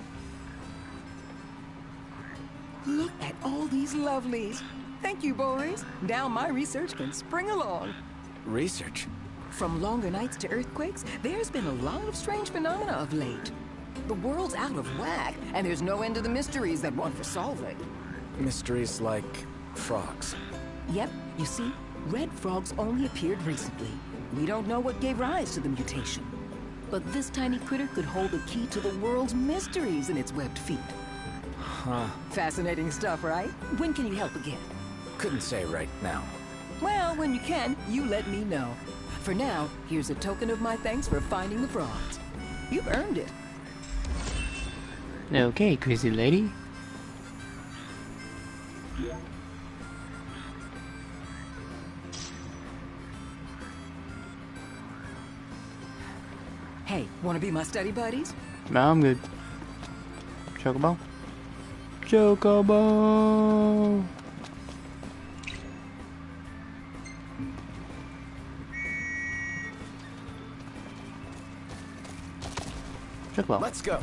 S10: Look at all these lovelies. Thank you, boys. Now my research can spring along.
S9: Research?
S10: From longer nights to earthquakes, there's been a lot of strange phenomena of late. The world's out of whack, and there's no end to the mysteries that want for solving.
S9: Mysteries like frogs.
S10: Yep, you see, red frogs only appeared recently. We don't know what gave rise to the mutation. But this tiny critter could hold the key to the world's mysteries in its webbed feet.
S9: Huh.
S10: Fascinating stuff, right? When can you help again?
S9: Couldn't say right now.
S10: Well, when you can, you let me know. For now, here's a token of my thanks for finding the frogs. You've earned it.
S1: Okay, crazy lady.
S10: Hey, wanna be my study buddies?
S1: No, I'm good. Chocobo? Chocobo! Chocobo.
S9: Let's go.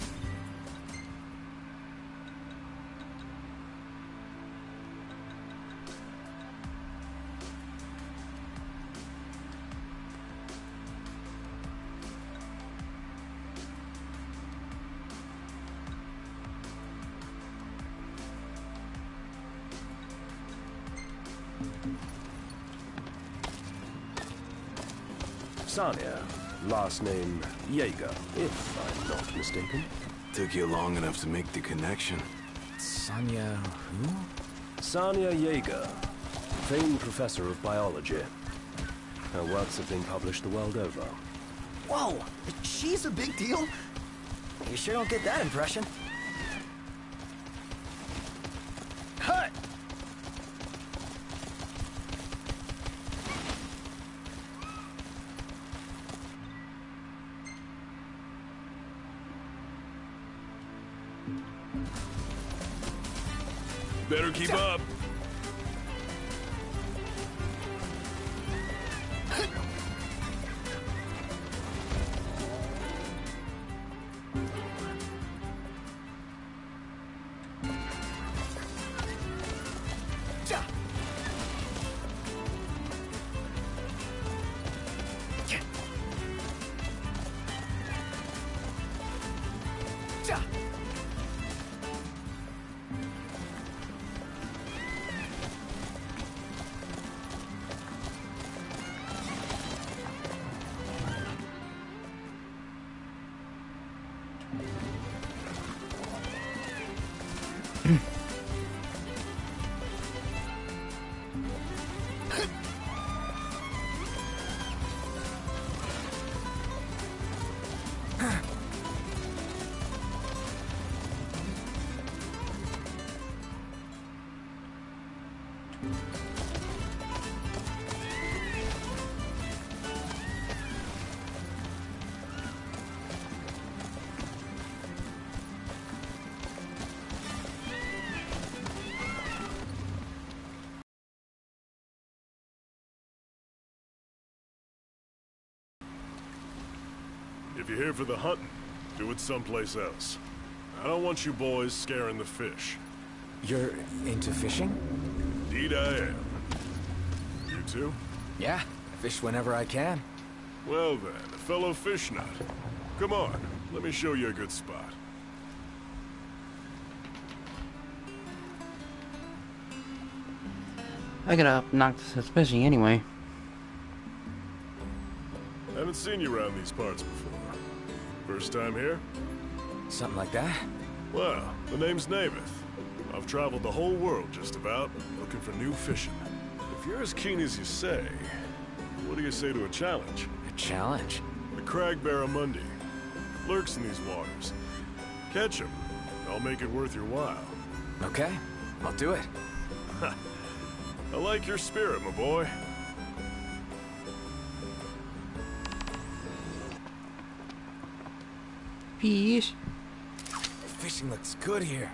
S7: Sanya, last name Yeager, if I'm not mistaken.
S6: Took you long enough to make the connection.
S9: Sanya who?
S7: Sanya Yeager, famed professor of biology. Her works have been published the world over.
S5: Whoa! She's a big deal? You sure don't get that impression. Cut!
S6: Better keep up.
S20: If you're here for the hunting, do it someplace else. I don't want you boys scaring the fish.
S9: You're into fishing?
S20: Indeed I am. You too?
S9: Yeah, fish whenever I can.
S20: Well then, a fellow fish nut. Come on, let me show you a good spot.
S1: I gotta knock this fishing anyway.
S20: Haven't seen you around these parts before. First time here?
S9: Something like that?
S20: Well, the name's Navith. I've traveled the whole world just about, looking for new fishing. If you're as keen as you say, what do you say to a challenge?
S9: A challenge?
S20: The Crag Barramundi. Lurks in these waters. Catch him. I'll make it worth your while.
S9: Okay, I'll do it.
S20: I like your spirit, my boy.
S1: Fish.
S9: Fishing looks good here.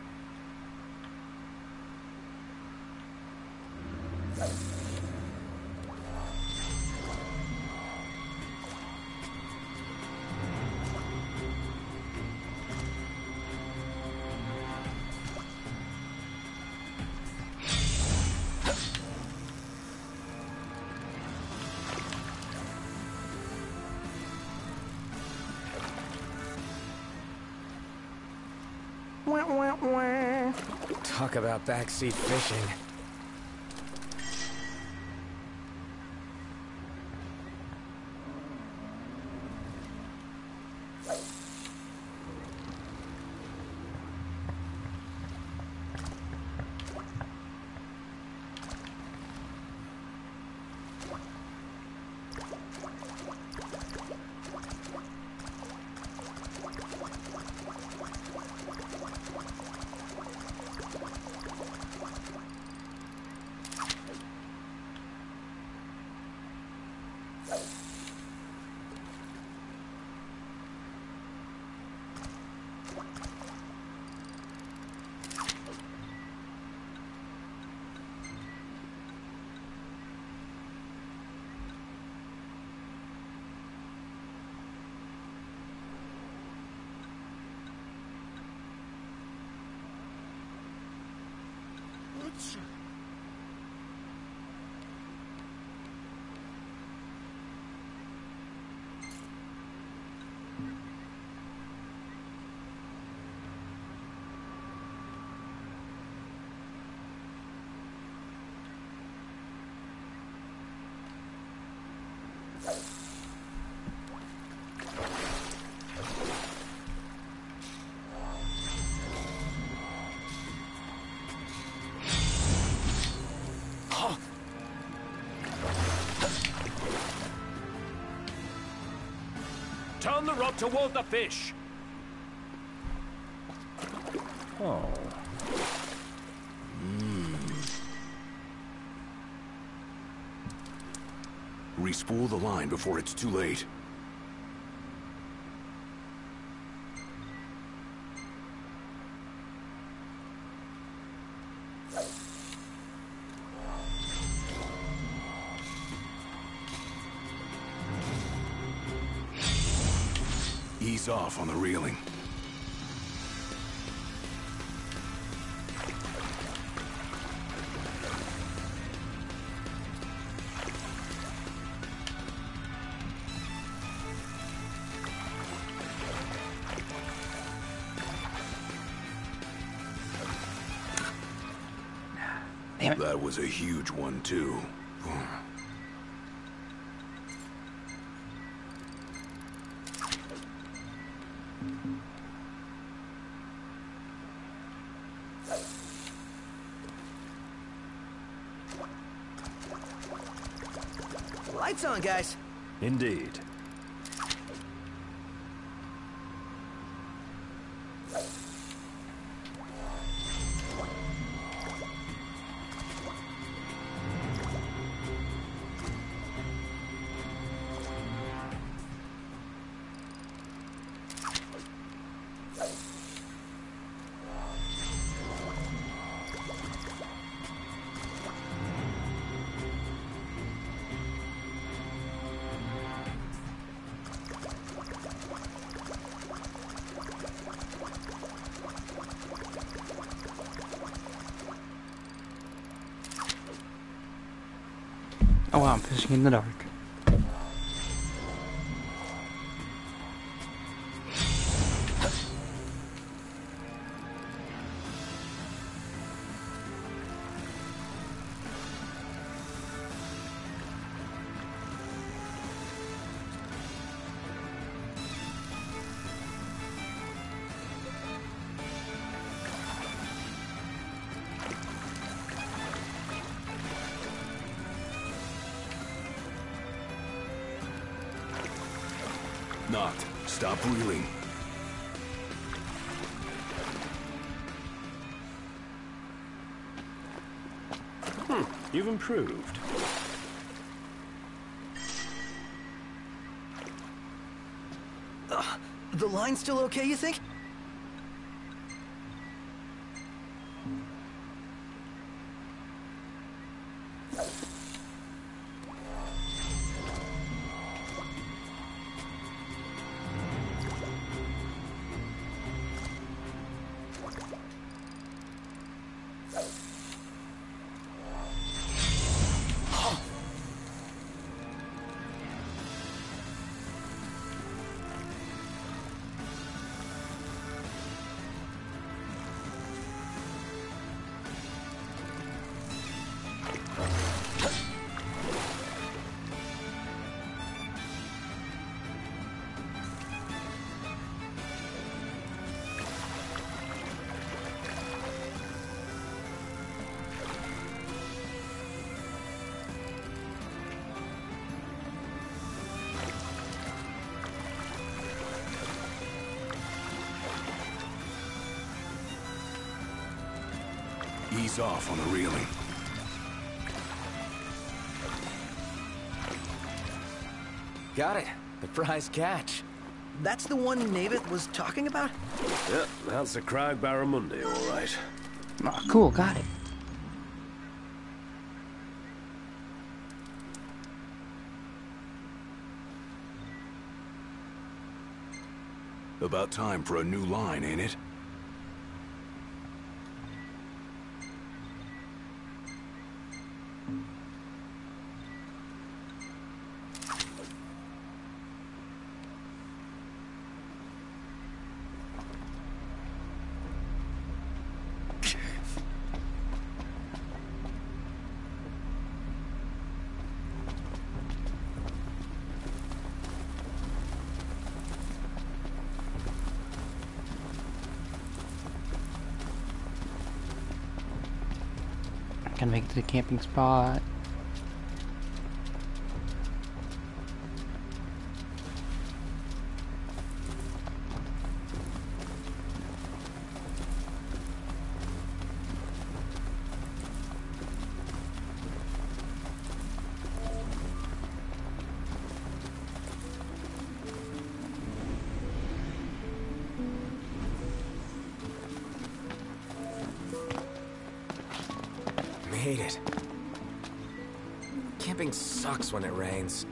S9: Talk about backseat fishing.
S7: Turn the rod toward the fish. Oh.
S6: Respool the line before it's too late. Ease off on the reeling.
S1: Damn it.
S6: That was a huge one, too.
S5: Lights on, guys.
S7: Indeed.
S1: Oh wow, I'm fishing in the dark.
S6: Knocked. Stop reeling.
S7: Hmm, you've improved.
S5: Uh, the line's still okay, you think?
S6: Ease off on the reeling.
S9: Got it. The prize catch.
S5: That's the one Navith was talking about?
S7: Yep, that's the Crag Barramundi, all right.
S1: Oh, cool, got it.
S6: About time for a new line, ain't it?
S1: Can make it to the camping spot.
S9: hate it. Camping sucks when it rains.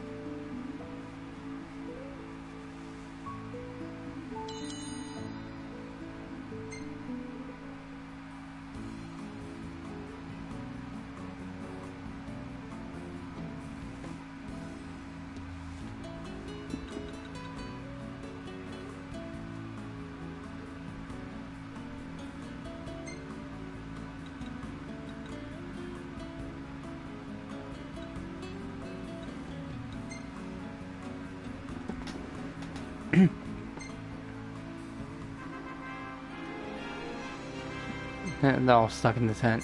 S1: They're all stuck in the tent.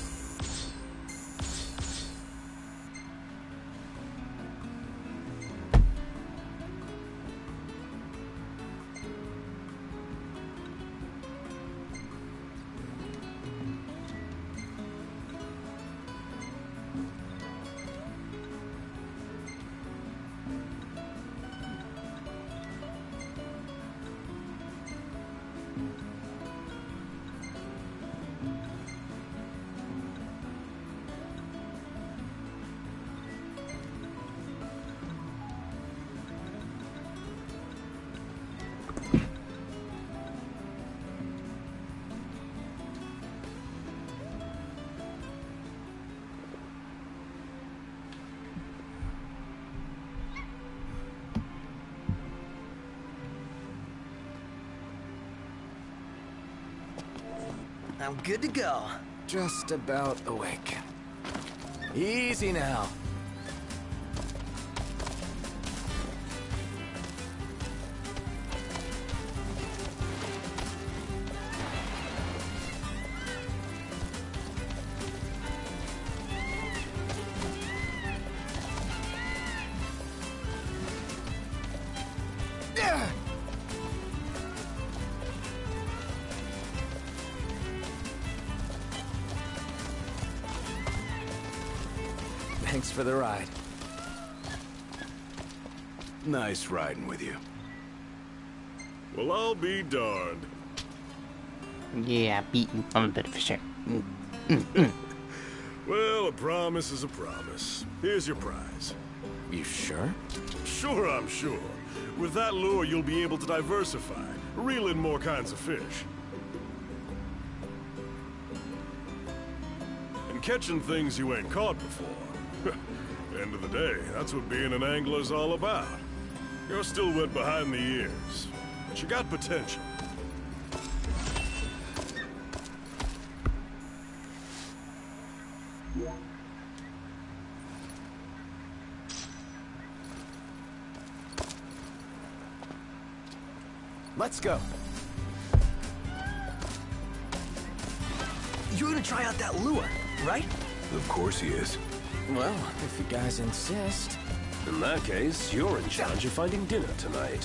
S5: I'm good to go.
S9: Just about awake. Easy now. Thanks for the ride.
S6: Nice riding with you.
S20: Well, I'll be darned.
S1: Yeah, beaten. I'm a bit of a shit. Mm. Mm, mm.
S20: Well, a promise is a promise. Here's your prize.
S9: You sure?
S20: Sure, I'm sure. With that lure, you'll be able to diversify, reel in more kinds of fish. And catching things you ain't caught before. End of the day, that's what being an angler's all about. You're still wet behind the ears, but you got potential.
S9: Let's go.
S5: You're gonna try out that lure, right?
S6: Of course he is.
S9: Well, if you guys insist.
S7: In that case, you're in charge of finding dinner tonight.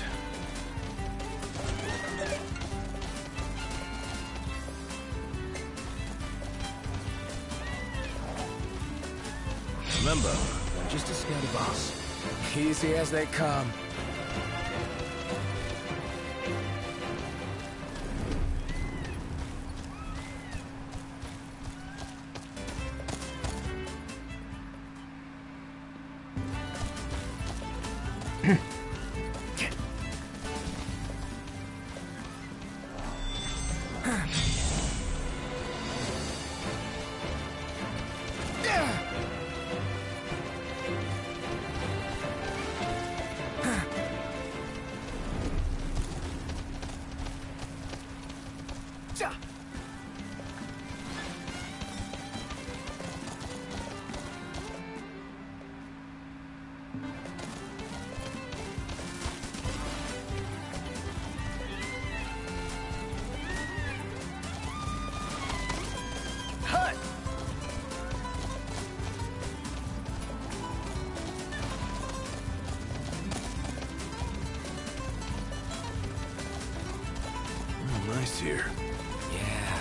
S9: Remember, I'm just a scaredy boss. Easy as they come.
S6: Nice here.
S9: Yeah.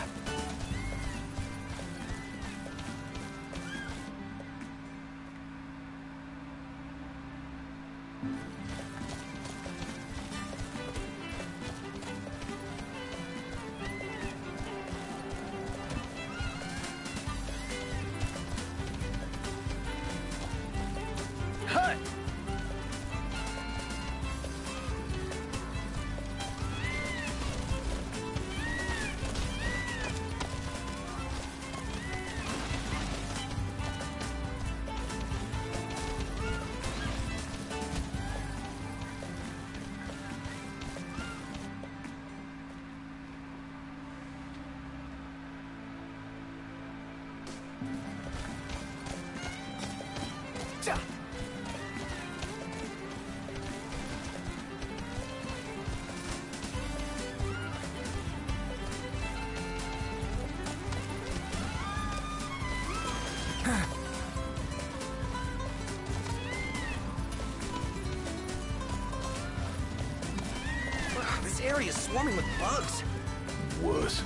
S5: area's swarming with bugs.
S6: Worse.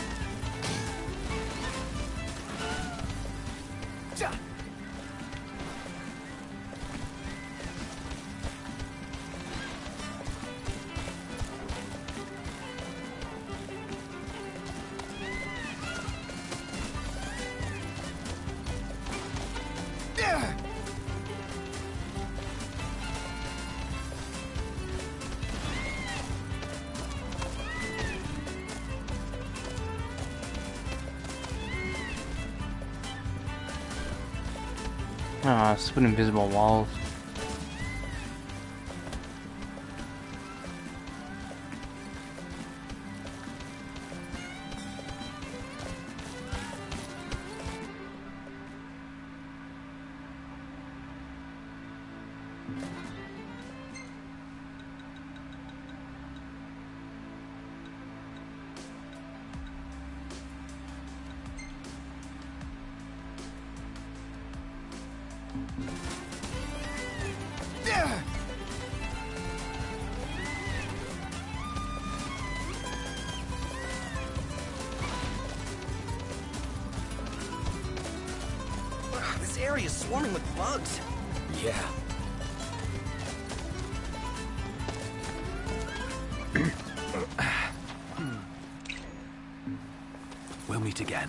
S1: Ah, split invisible walls.
S5: This area's swarming with bugs.
S9: Yeah.
S18: We'll meet again.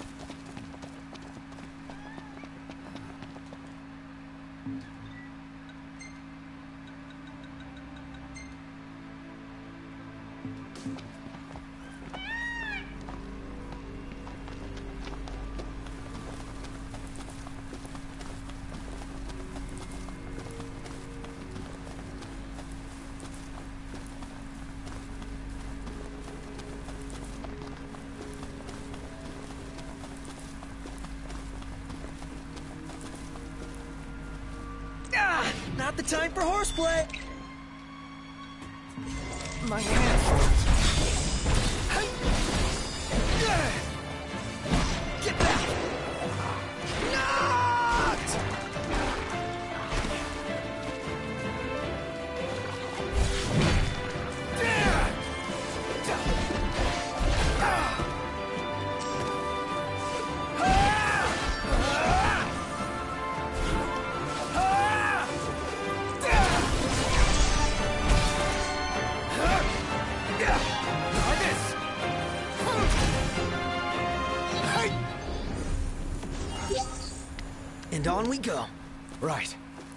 S5: Ah, not the time for horseplay.
S9: My hand.
S5: Get back! Knocked! And on we go.
S9: Right.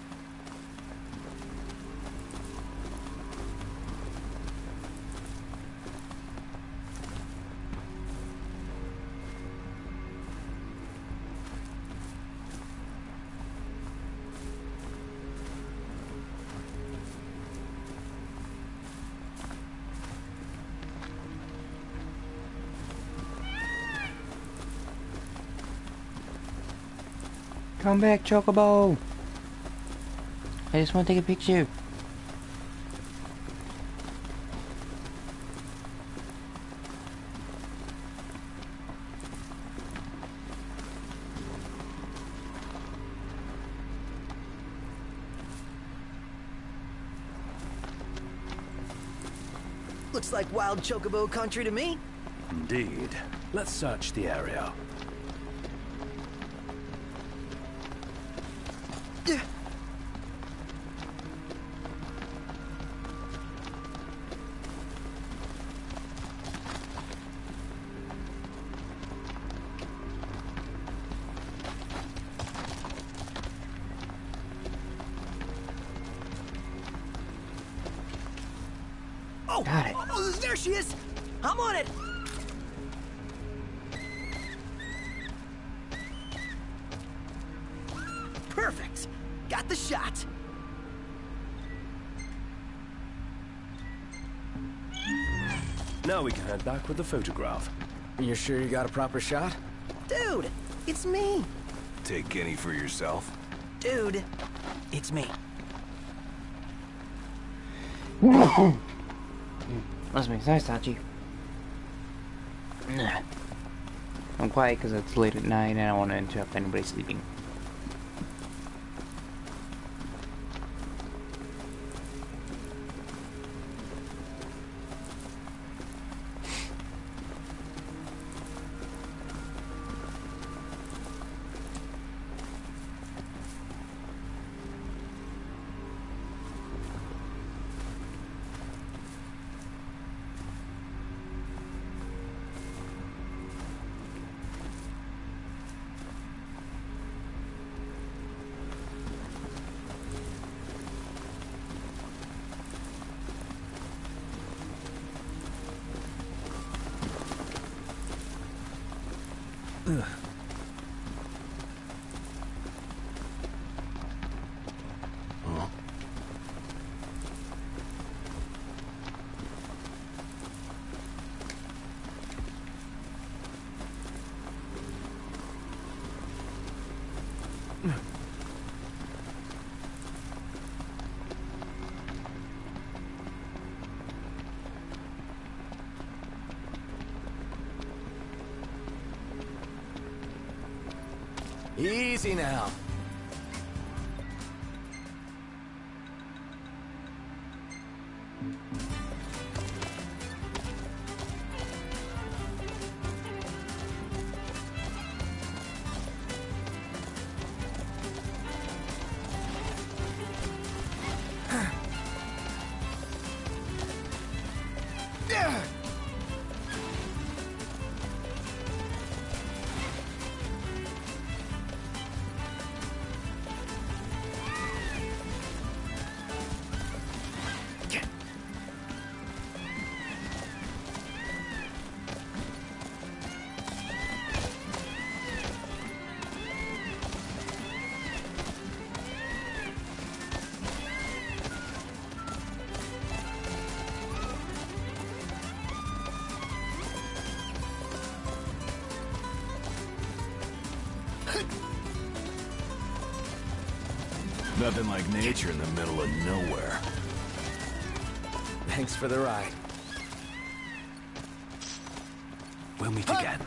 S1: Come back, Chocobo! I just want to take a picture.
S5: Looks like wild chocobo country to me.
S7: Indeed. Let's search the area.
S5: Oh,
S1: got it.
S5: Oh, there she is. I'm on it. Perfect. Got the shot.
S7: Now we can head back with the photograph.
S9: You're sure you got a proper shot?
S5: Dude, it's me.
S6: Take any for yourself?
S5: Dude, it's me.
S1: Must be nice, Sachi. I'm quiet because it's late at night and I don't want to interrupt anybody sleeping.
S9: Easy now.
S6: Nothing like nature in the middle of nowhere.
S9: Thanks for the ride.
S6: We'll meet again.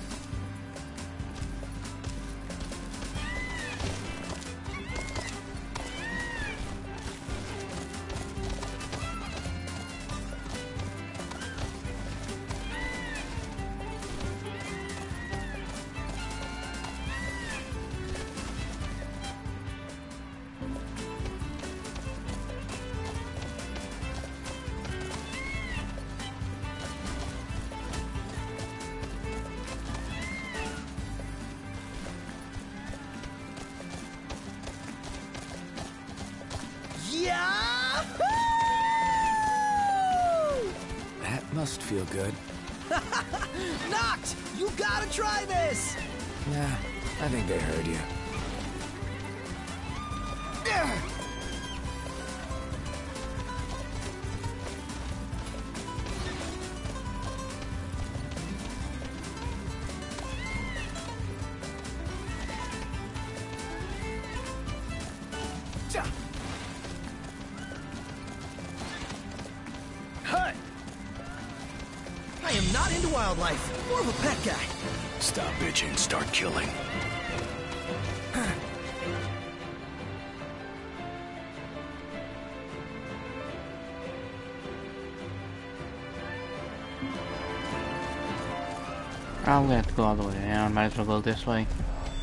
S9: That must feel good.
S5: Knocked! You gotta try this!
S9: Nah, I think they heard you.
S5: I am not into wildlife. More of a pet guy.
S6: Stop bitching, start killing.
S1: I'm gonna have to go all the way down. Might as well go this way.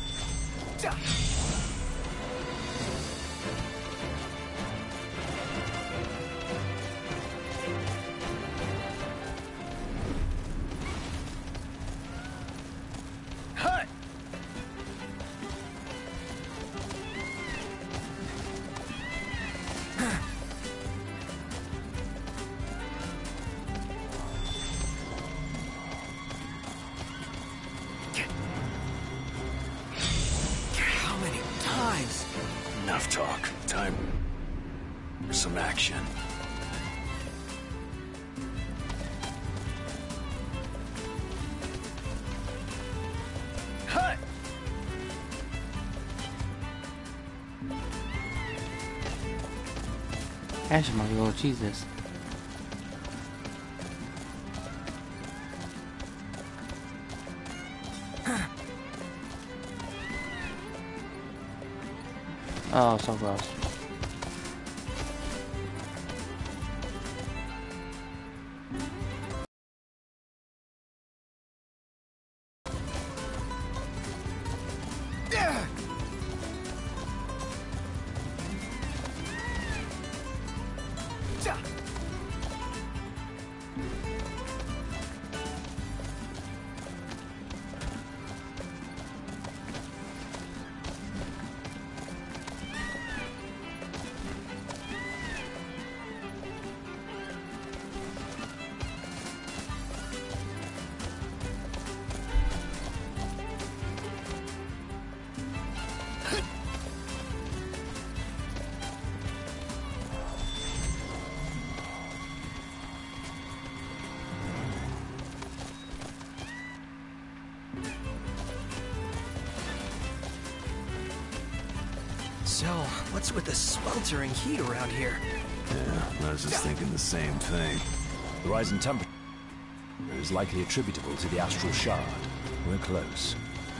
S6: Enough talk. Time for some action.
S1: Actually, my little Jesus. Oh, so close.
S5: So, what's with the sweltering heat around here?
S6: Yeah, I was just thinking the same thing.
S7: The rise in temperature is likely attributable to the astral shard. We're close.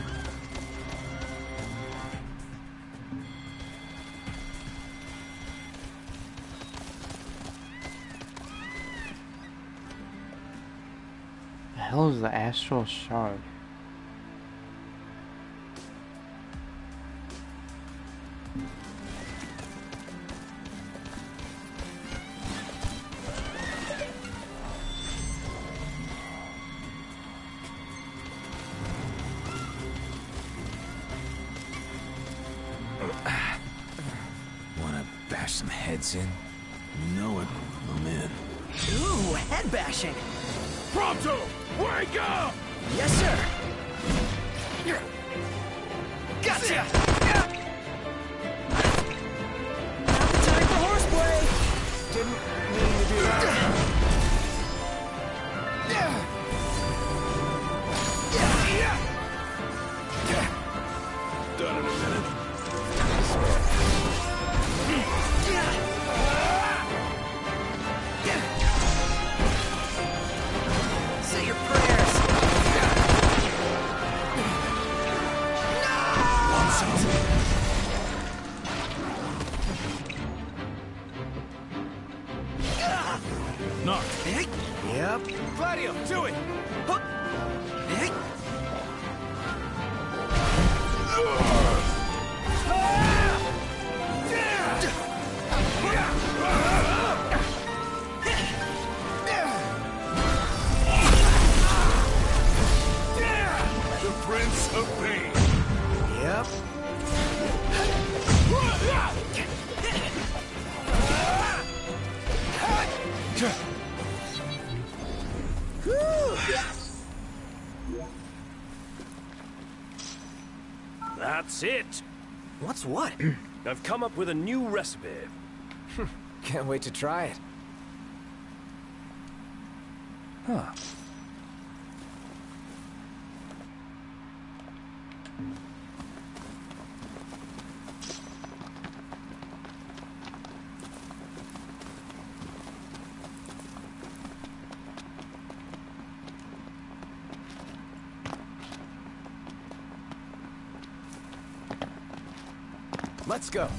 S1: The hell is the astral shard?
S9: Wanna bash some heads in?
S6: You know it. I'm in.
S5: Ooh, head bashing!
S20: Prompto! Wake up!
S5: Yes, sir! Gotcha! Appetite for horseplay! Didn't mean to do that.
S6: Done in a minute.
S5: Say your prayers.
S20: Knock.
S5: Yep.
S18: Gladio, do it!
S20: The Prince of Pain.
S5: Yep.
S7: That's it!
S5: What's what?
S7: I've come up with a new recipe.
S9: Can't wait to try it.
S7: Huh.
S9: Let's go.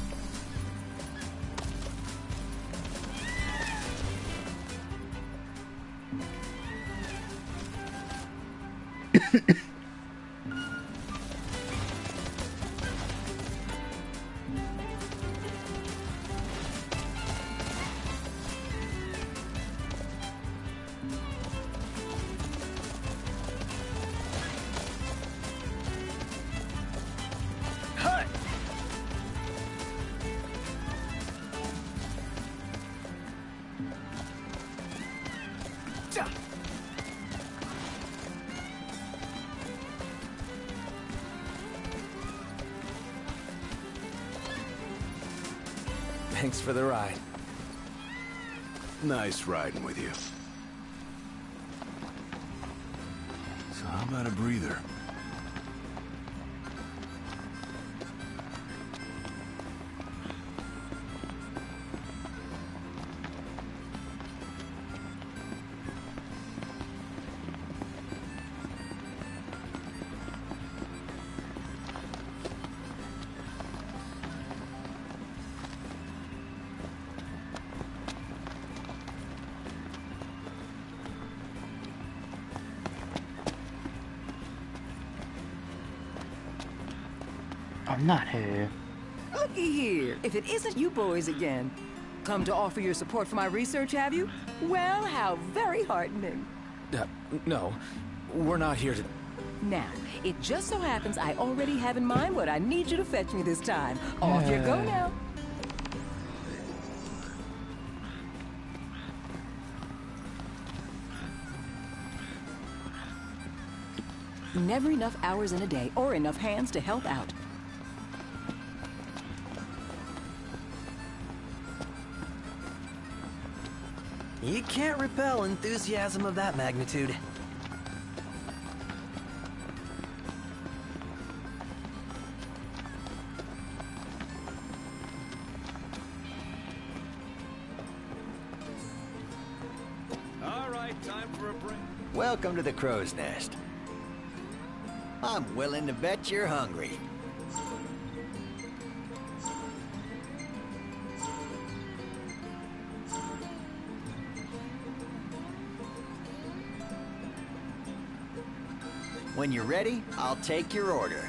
S9: Thanks for the ride.
S6: Nice riding with you. So how about a breather?
S1: I'm not here.
S10: Looky here. If it isn't you boys again. Come to offer your support for my research, have you? Well, how very heartening.
S9: Uh, no, we're not here to...
S10: Now, it just so happens I already have in mind what I need you to fetch me this time. Off you go now. Never enough hours in a day or enough hands to help out.
S5: You can't repel enthusiasm of that magnitude.
S16: welcome to the Crow's Nest. I'm willing to bet you're hungry. When you're ready, I'll take your order.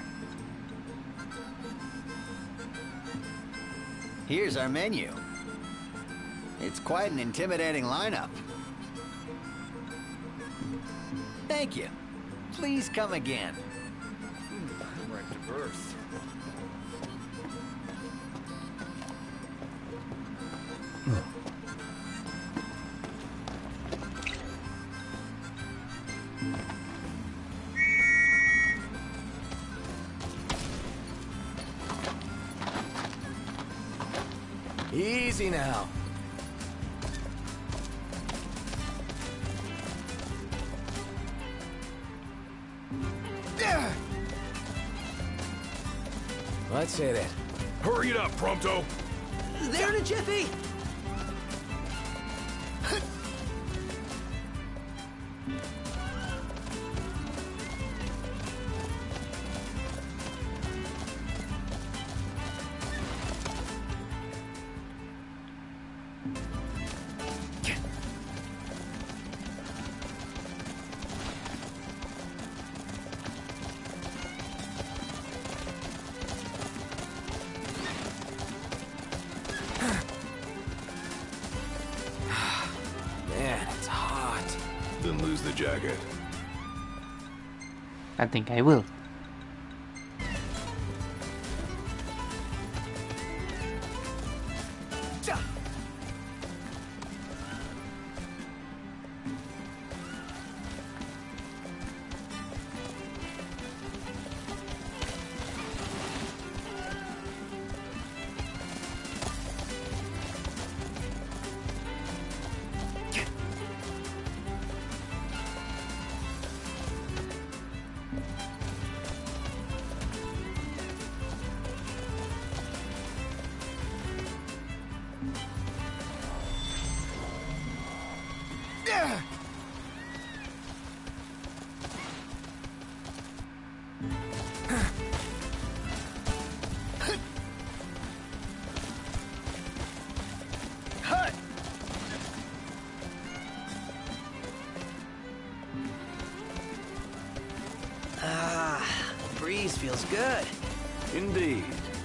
S16: Here's our menu. It's quite an intimidating lineup. Thank you. Please come again.
S18: I'm right to birth.
S9: Easy now. Let's hit it.
S20: Hurry it up, Prompto!
S5: There in a jiffy!
S9: Man, it's hot.
S6: Then lose the jacket.
S1: I think I will.
S5: Ah, the breeze feels good.
S6: Indeed.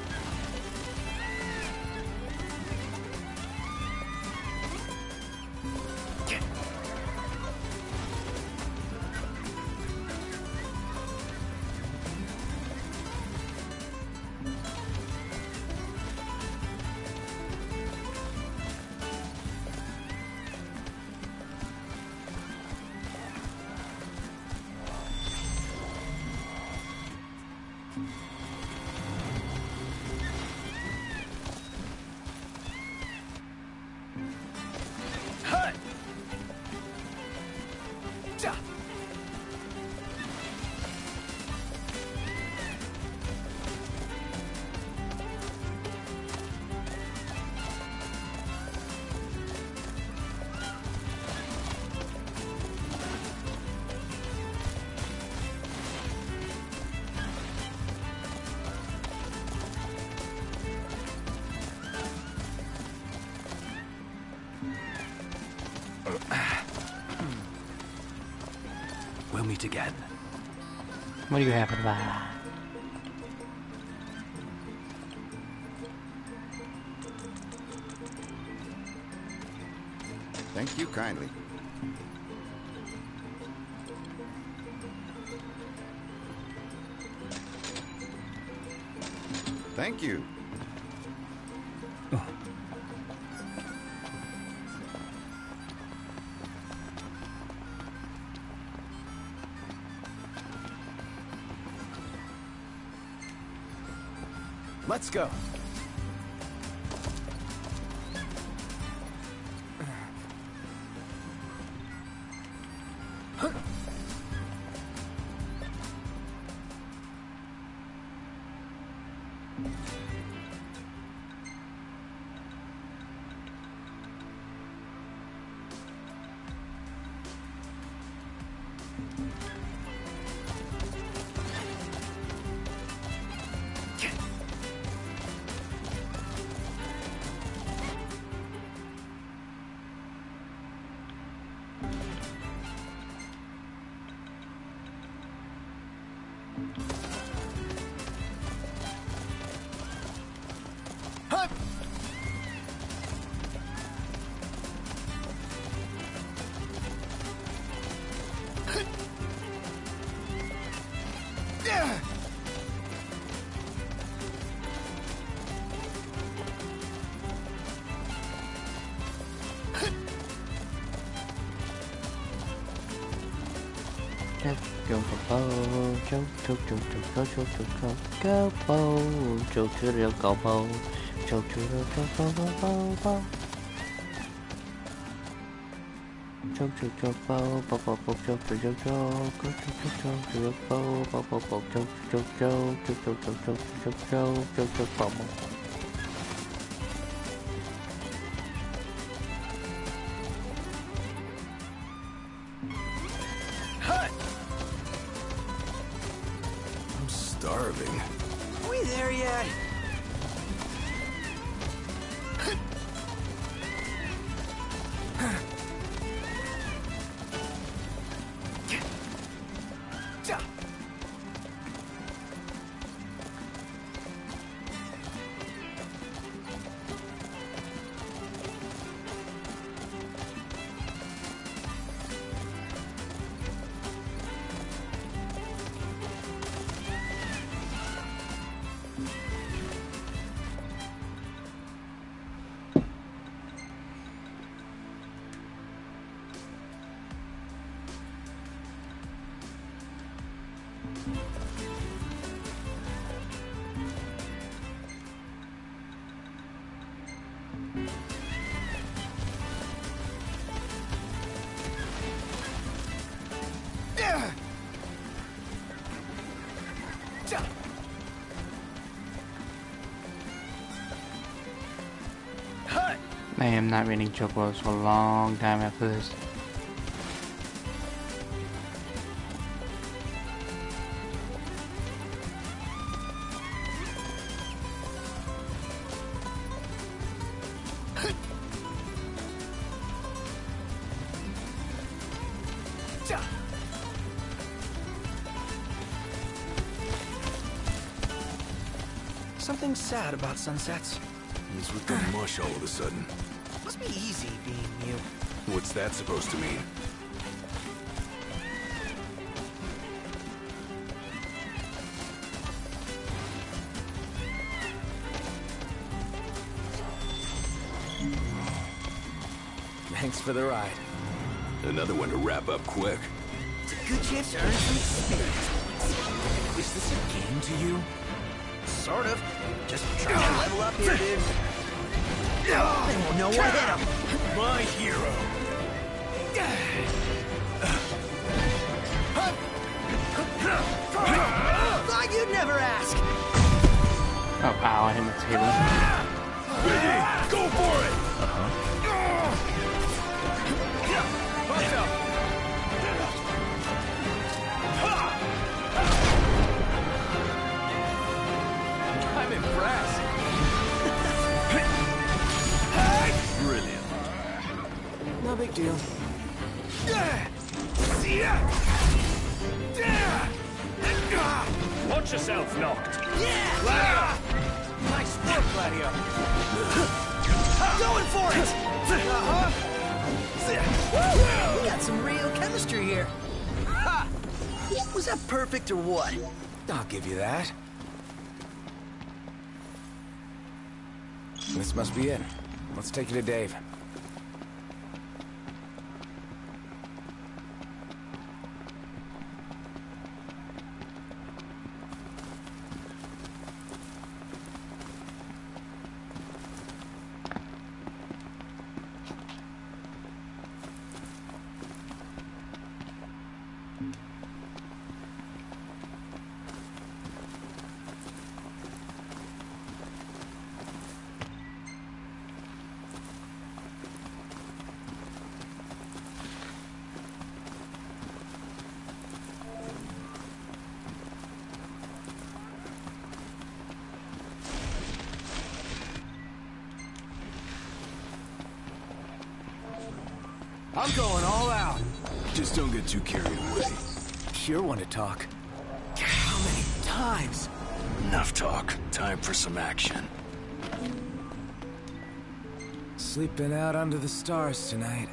S18: We'll meet again.
S1: What do you have about that?
S21: Thank you kindly. Thank you.
S9: Let's go.
S1: Go go go go go go go go go go go to the go go go to the go go go go go go to go go go go go go to go go go to go go go go go go go go go go go go go go go go go go.
S6: Starving.
S5: Are we there yet?
S1: I am not reading Chocobos for a long time after this.
S5: Something sad about sunsets.
S6: What's with the mush all of a sudden?
S5: Must be easy being you.
S6: What's that supposed to mean?
S9: Thanks for the ride.
S6: Another one to wrap up quick.
S5: It's a good chance to earn some experience points.
S9: Is this a game to you?
S5: Sort of. Just trying to level up here, dude. They won't know what hit him.
S9: My hero.
S5: Thought you'd never ask.
S1: Oh, ow, I hit my table.
S6: Biggie, go for it!
S1: Uh-huh.
S9: Watch out! I'm impressed.
S6: Brilliant.
S9: No big deal.
S18: Watch yourself, Knocked.
S5: Yeah!
S9: Nice work, Gladio.
S5: Going for it! Uh-huh. We got some real chemistry here. Ha! Was that perfect or what?
S9: I'll give you that. This must be it. Let's take you to Dave. I'm going all out.
S6: Just don't get too carried away.
S9: You're one to talk. How many times?
S6: Enough talk. Time for some action.
S9: Sleeping out under the stars tonight.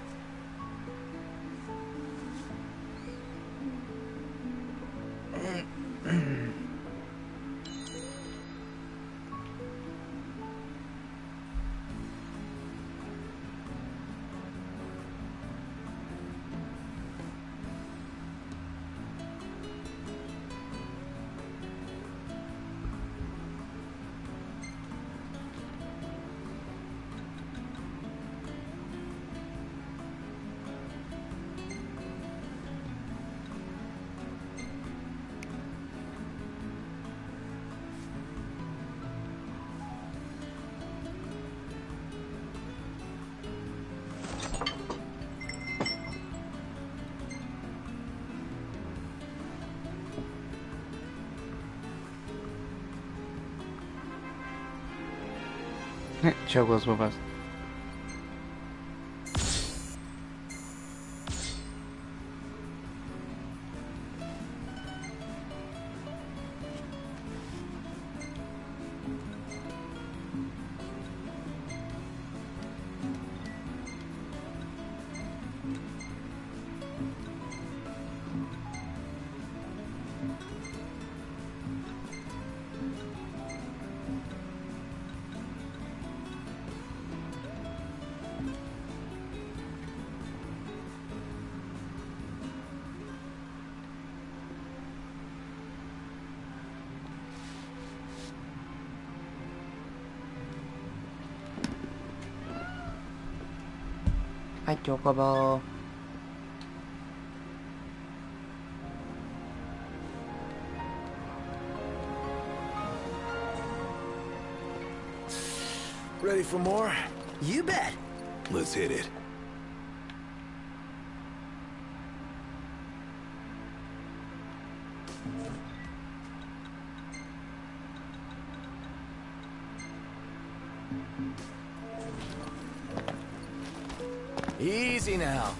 S1: Chocobos papás. Hi, Chocobo.
S9: Ready for more?
S5: You bet.
S6: Let's hit it.
S9: Easy now.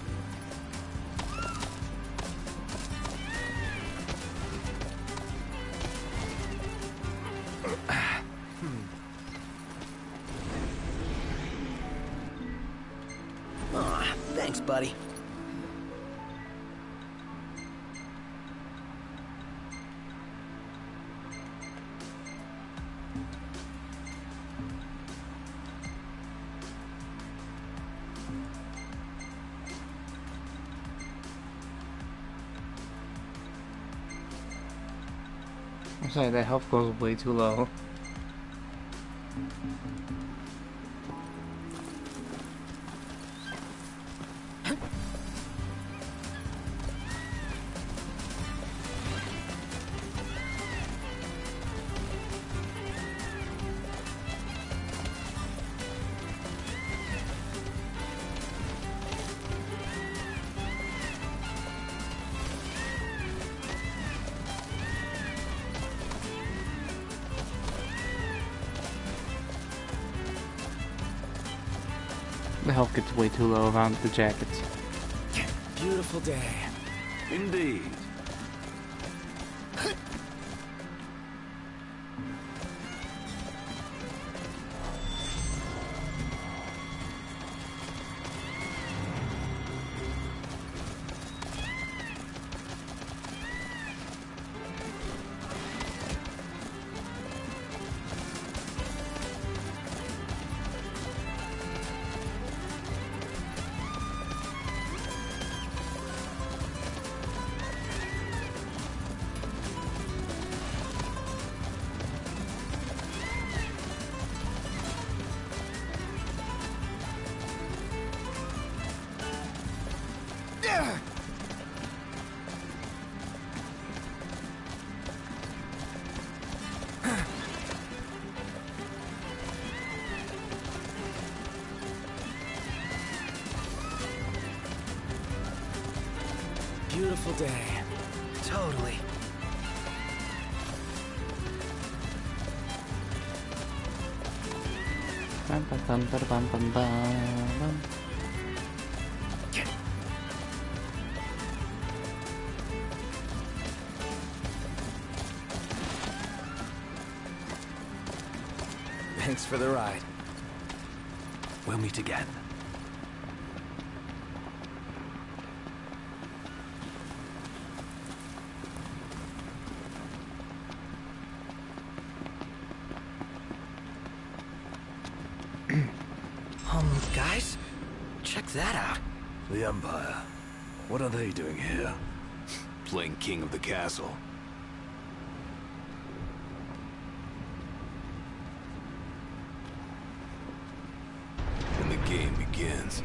S5: Aw, thanks, buddy.
S1: I'm sorry, that health goes way too low. The health gets way too low around the jackets.
S9: Beautiful day.
S12: Indeed.
S9: Beautiful day. Totally.
S1: Bum, bum, bum, bum, bum, bum, bum.
S9: Thanks for the ride.
S18: We'll meet again.
S5: Um, guys, check that out.
S20: The Empire. What are they doing here?
S6: Playing king of the castle. And the game begins.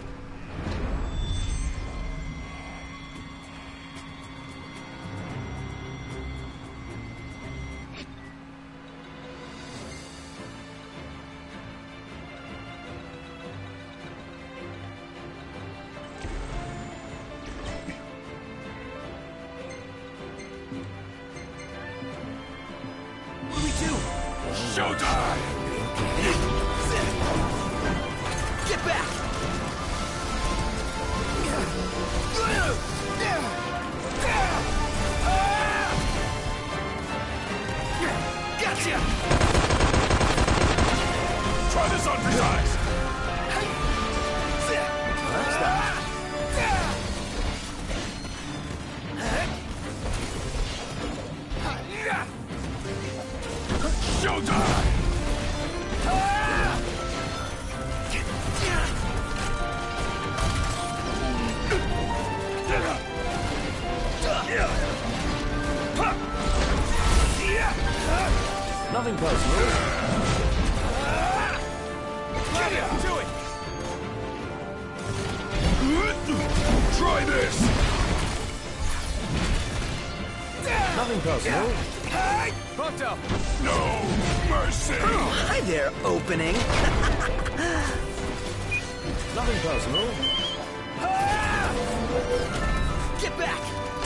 S5: What do we do?
S6: Showtime!
S5: Get back! Gotcha!
S20: Try this on for size!
S6: Showtime!
S7: Nothing personal.
S6: Do it! Try this!
S7: Nothing personal.
S18: Proto!
S6: No mercy!
S5: Hi there, opening.
S7: Nothing personal.
S5: Get back!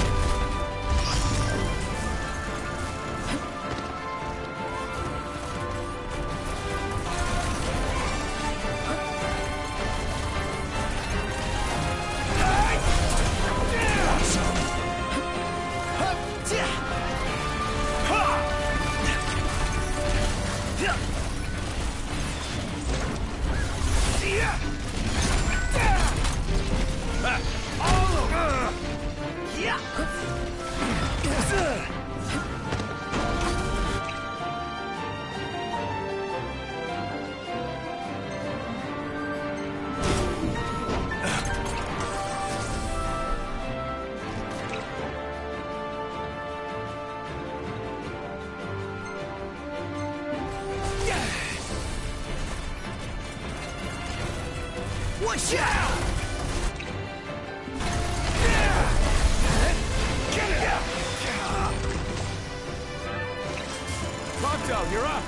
S5: Watch out!
S18: Proto, you're up!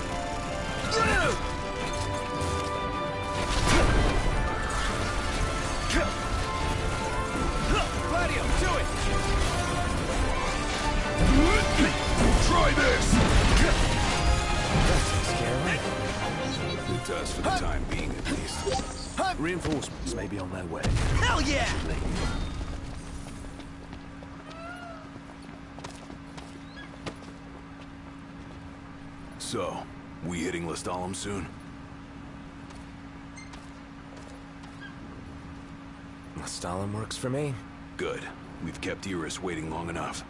S18: Gladio, do it!
S6: Try this!
S20: It does for the time being, at least.
S7: Reinforcements may be on their way.
S5: Hell yeah!
S6: So, we hitting Lestalem soon?
S9: Stalin works for me.
S6: Good. We've kept Iris waiting long enough.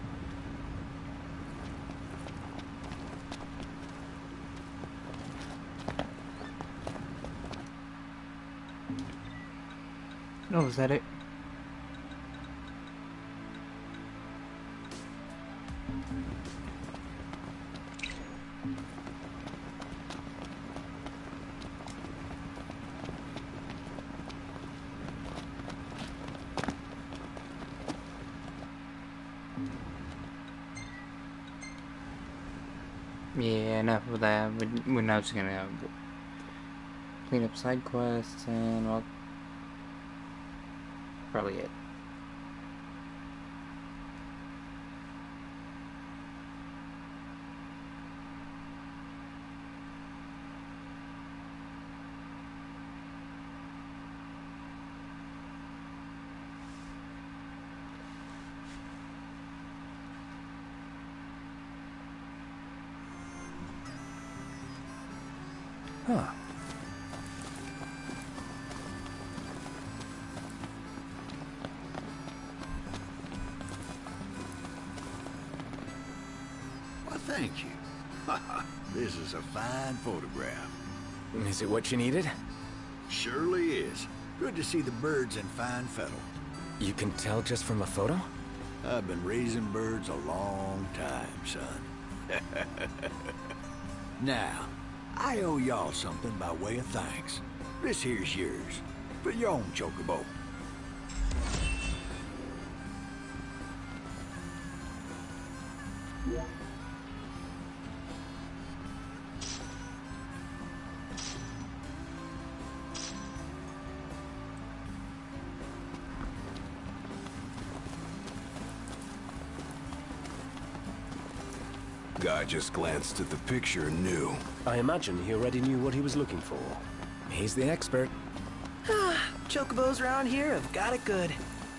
S1: Oh, is that it? Yeah, enough of that. We're now just gonna clean up side quests and well, probably it.
S9: Huh.
S16: Well, thank you. This is a fine photograph.
S9: Is it what you needed?
S16: Surely is. Good to see the birds in fine fettle.
S9: You can tell just from a photo?
S16: I've been raising birds a long time, son. Now, I owe y'all something by way of thanks. This here's yours, for your own chocobo.
S6: Guy just glanced at the picture and knew.
S7: I imagine he already knew what he was looking for.
S9: He's the expert.
S5: Chocobos around here have got it good.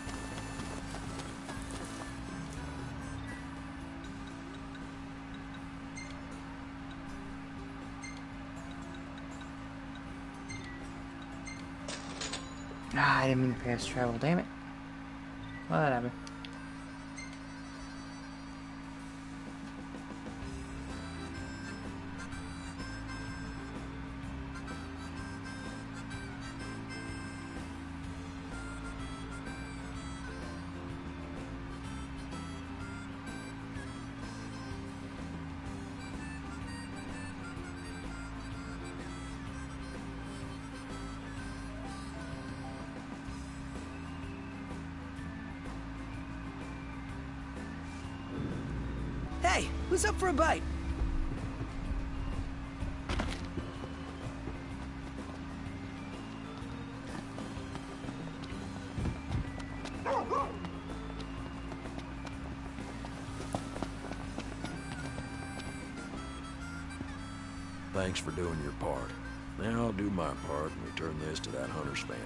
S21: Ah, I didn't mean to fast travel, damn it. Whatever.
S5: Hey, who's up for a bite?
S12: Thanks for doing your part. Now I'll do my part and return this to that hunter's family.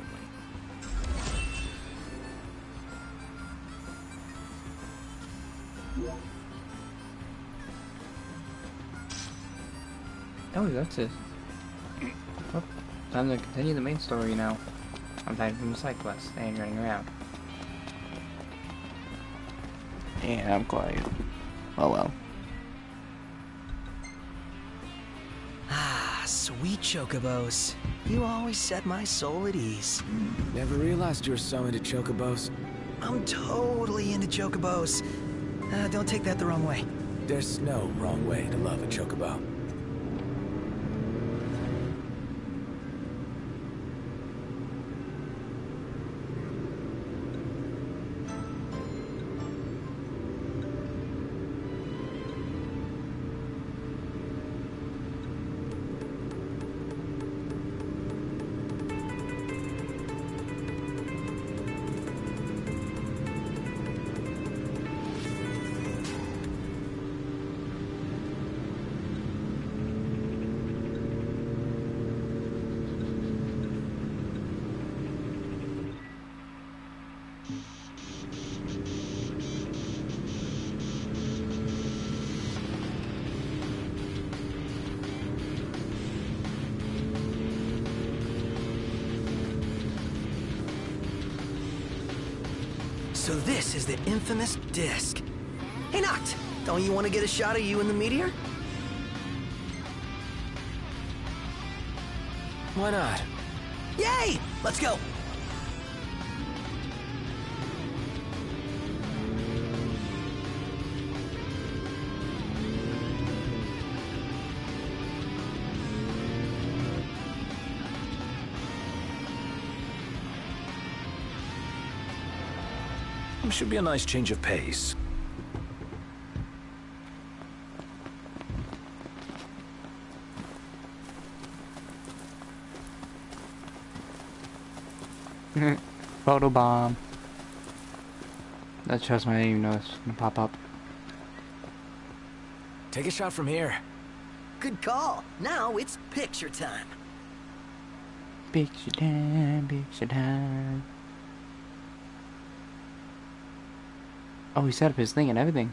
S21: Oh, that's it. Well, time to continue the main story now. I'm tired from the side quest and running around. Yeah, I'm quiet. Oh well.
S5: Ah, sweet chocobos. You always set my soul at ease.
S9: Never realized you were so into chocobos.
S5: I'm totally into chocobos. Uh, don't take that the wrong way.
S9: There's no wrong way to love a chocobo.
S5: So this is the infamous disc. Hey, Noct, don't you want to get a shot of you in the meteor?
S9: Why not?
S5: Yay! Let's go!
S7: Should be a nice change of pace.
S21: Photobomb. That trust me, I didn't even know it's gonna pop up.
S9: Take a shot from here.
S5: Good call. Now it's picture time.
S21: Picture time, picture time. Oh, he set up his thing and everything.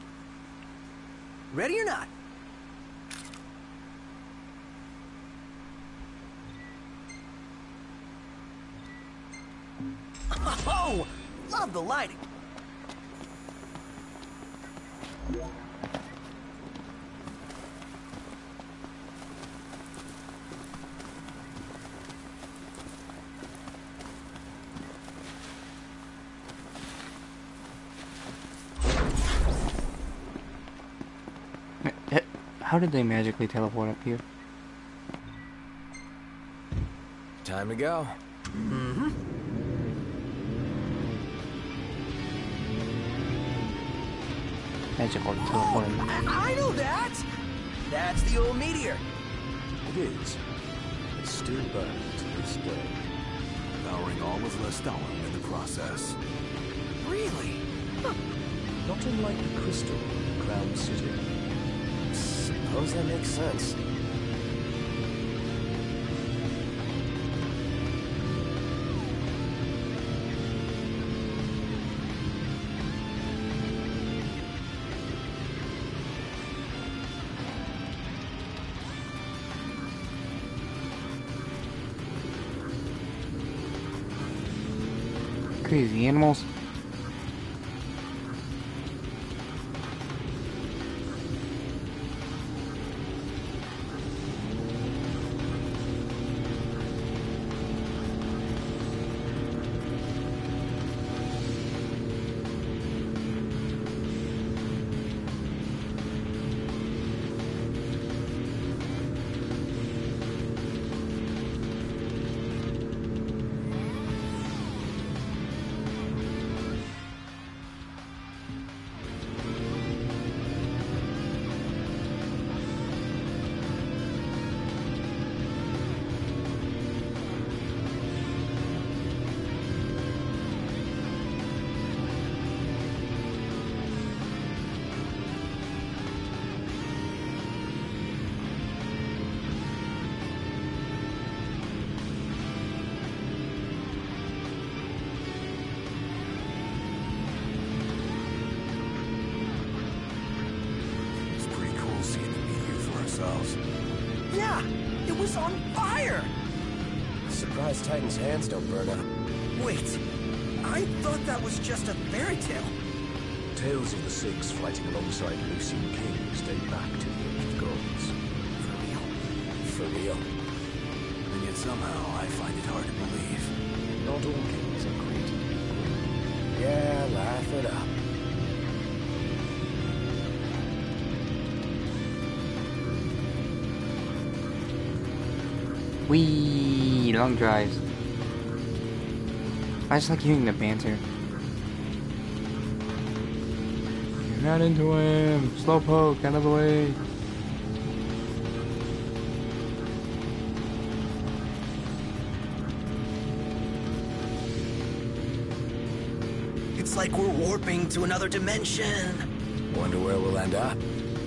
S5: Ready or not? Whoa! Love the lighting.
S21: How did they magically teleport up here?
S9: Time to go.
S5: Mm-hmm.
S21: Magical teleporting.
S5: I know that! That's the old meteor.
S7: It is. It still burns to this day.
S6: Powering all of Lestalem in the process.
S5: Really?
S7: Huh. Not unlike the crystal in the Crown City.
S9: Suppose that makes sense.
S21: Crazy animals.
S5: Yeah, it was on fire!
S9: Surprised Titan's hands don't burn up.
S5: Wait, I thought that was just a fairy tale.
S7: Tales of the Six fighting alongside Lucian kings date back to the Age of Gods.
S5: For real?
S9: For real.
S6: And yet somehow I find it hard to believe.
S7: Not all kings are created equal.
S9: Yeah, laugh it up.
S21: Wee long drives. I just like hearing the banter. You're not into him. Slowpoke, out of the way.
S5: It's like we're warping to another dimension.
S9: Wonder where we'll end up.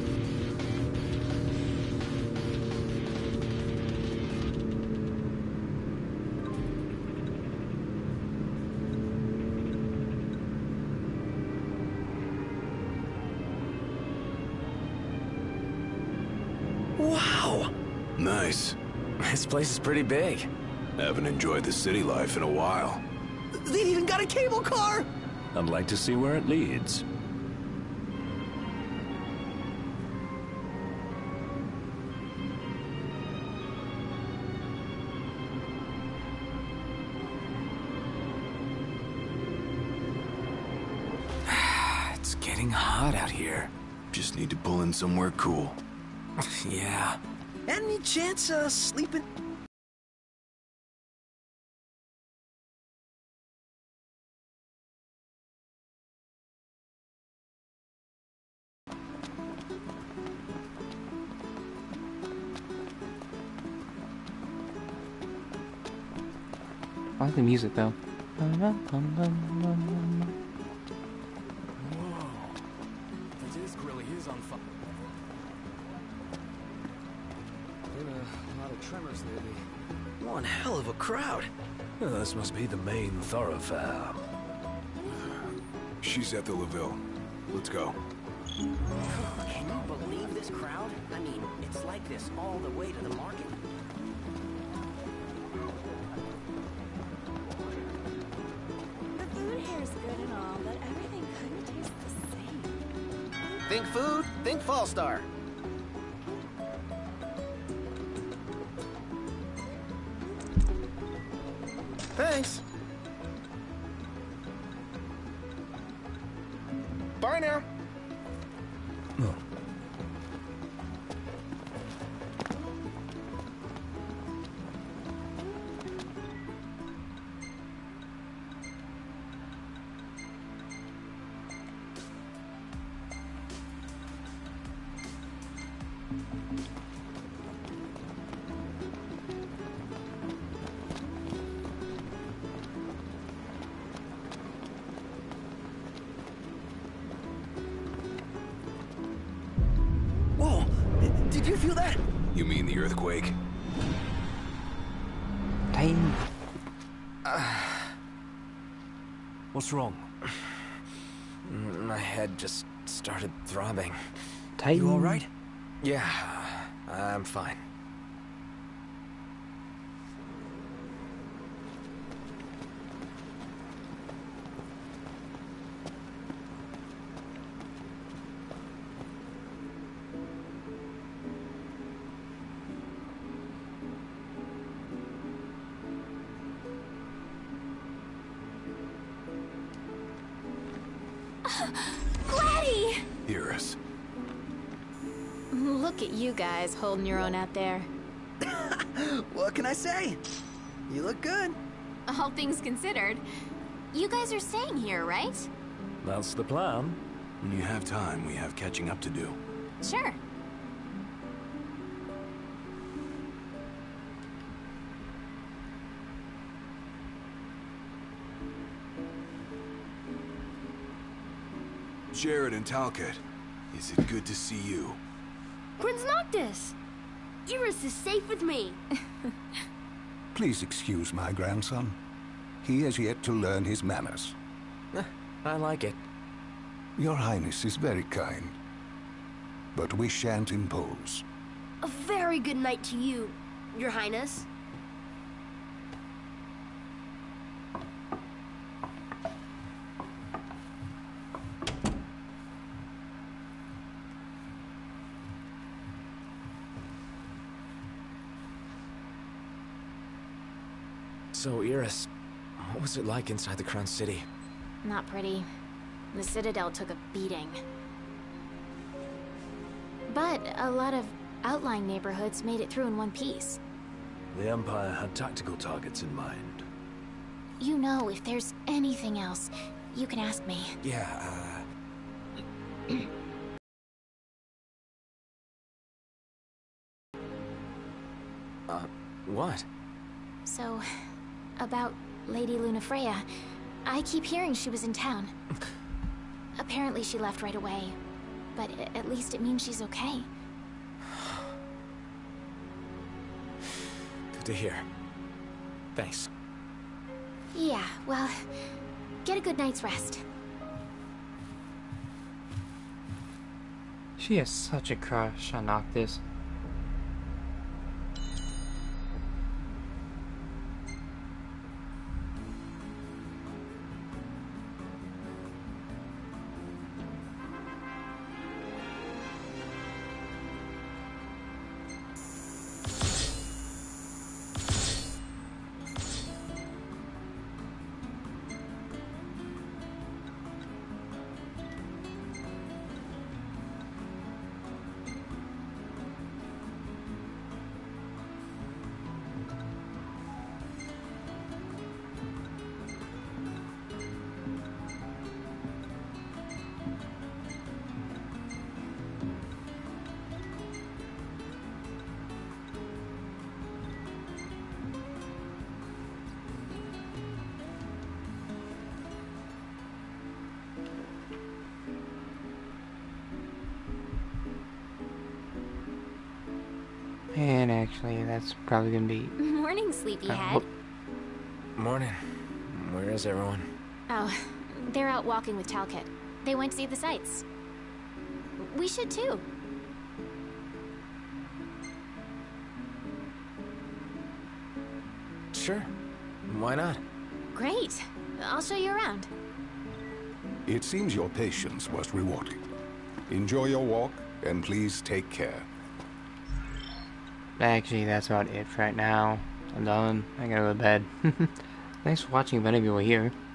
S5: Wow!
S6: Nice.
S9: This place is pretty big.
S6: Haven't enjoyed the city life in a while.
S5: They even got a cable car!
S7: I'd like to see where it leads.
S9: It's getting hot out here.
S6: Just need to pull in somewhere cool.
S9: Yeah.
S5: Any chance uh sleeping?
S21: I like the music though.
S9: Whoa. The disc really is on fire. Been a lot of tremors lately.
S5: One hell of a crowd.
S7: Oh, this must be the main thoroughfare.
S6: She's at the LaVille. Let's go.
S14: Can you believe this crowd? I mean, it's like this all the way to the market.
S19: The food
S5: Think food, think Fallstar. Thanks. Bye now.
S12: Oh.
S5: Whoa! Did you feel that?
S6: You mean the earthquake?
S21: Time.
S9: What's wrong? My head just started throbbing.
S21: Time.
S9: You all right? Yeah, I'm fine.
S19: Gladdy!
S6: Iris.
S8: Look at you guys holding your own out there.
S5: What can I say? You look good.
S8: All things considered. You guys are staying here, right?
S7: That's the plan.
S6: When you have time, we have catching up to do.
S8: Sure.
S6: Jared and Talcott, is it good to see you?
S4: Prince Noctis! Iris is safe with me.
S22: Please excuse my grandson. He has yet to learn his manners.
S9: I like it.
S22: Your Highness is very kind. But we shan't impose.
S4: A very good night to you, Your Highness.
S9: So, Iris, what was it like inside the Crown City?
S8: Not pretty. The Citadel took a beating. But a lot of outlying neighborhoods made it through in one piece.
S7: The Empire had tactical targets in mind.
S8: You know, if there's anything else, you can ask me.
S9: Yeah, uh... uh, what?
S8: So, about Lady Lunafreya, I keep hearing she was in town. Apparently she left right away, but at least it means she's okay.
S9: Good to hear. Thanks.
S8: Yeah, well, get a good night's rest.
S21: She has such a crush on Noctis. And actually, that's probably gonna be...
S8: Morning, sleepyhead.
S21: Uh,
S9: Morning. Where is everyone?
S8: Oh, they're out walking with Talcott. They went to see the sights. We should too.
S9: Sure. Why not?
S8: Great. I'll show you around.
S22: It seems your patience was rewarded. Enjoy your walk, and please take care.
S1: Actually, that's about it for right now. I'm done. I gotta go to bed. Thanks for watching if any of you were here.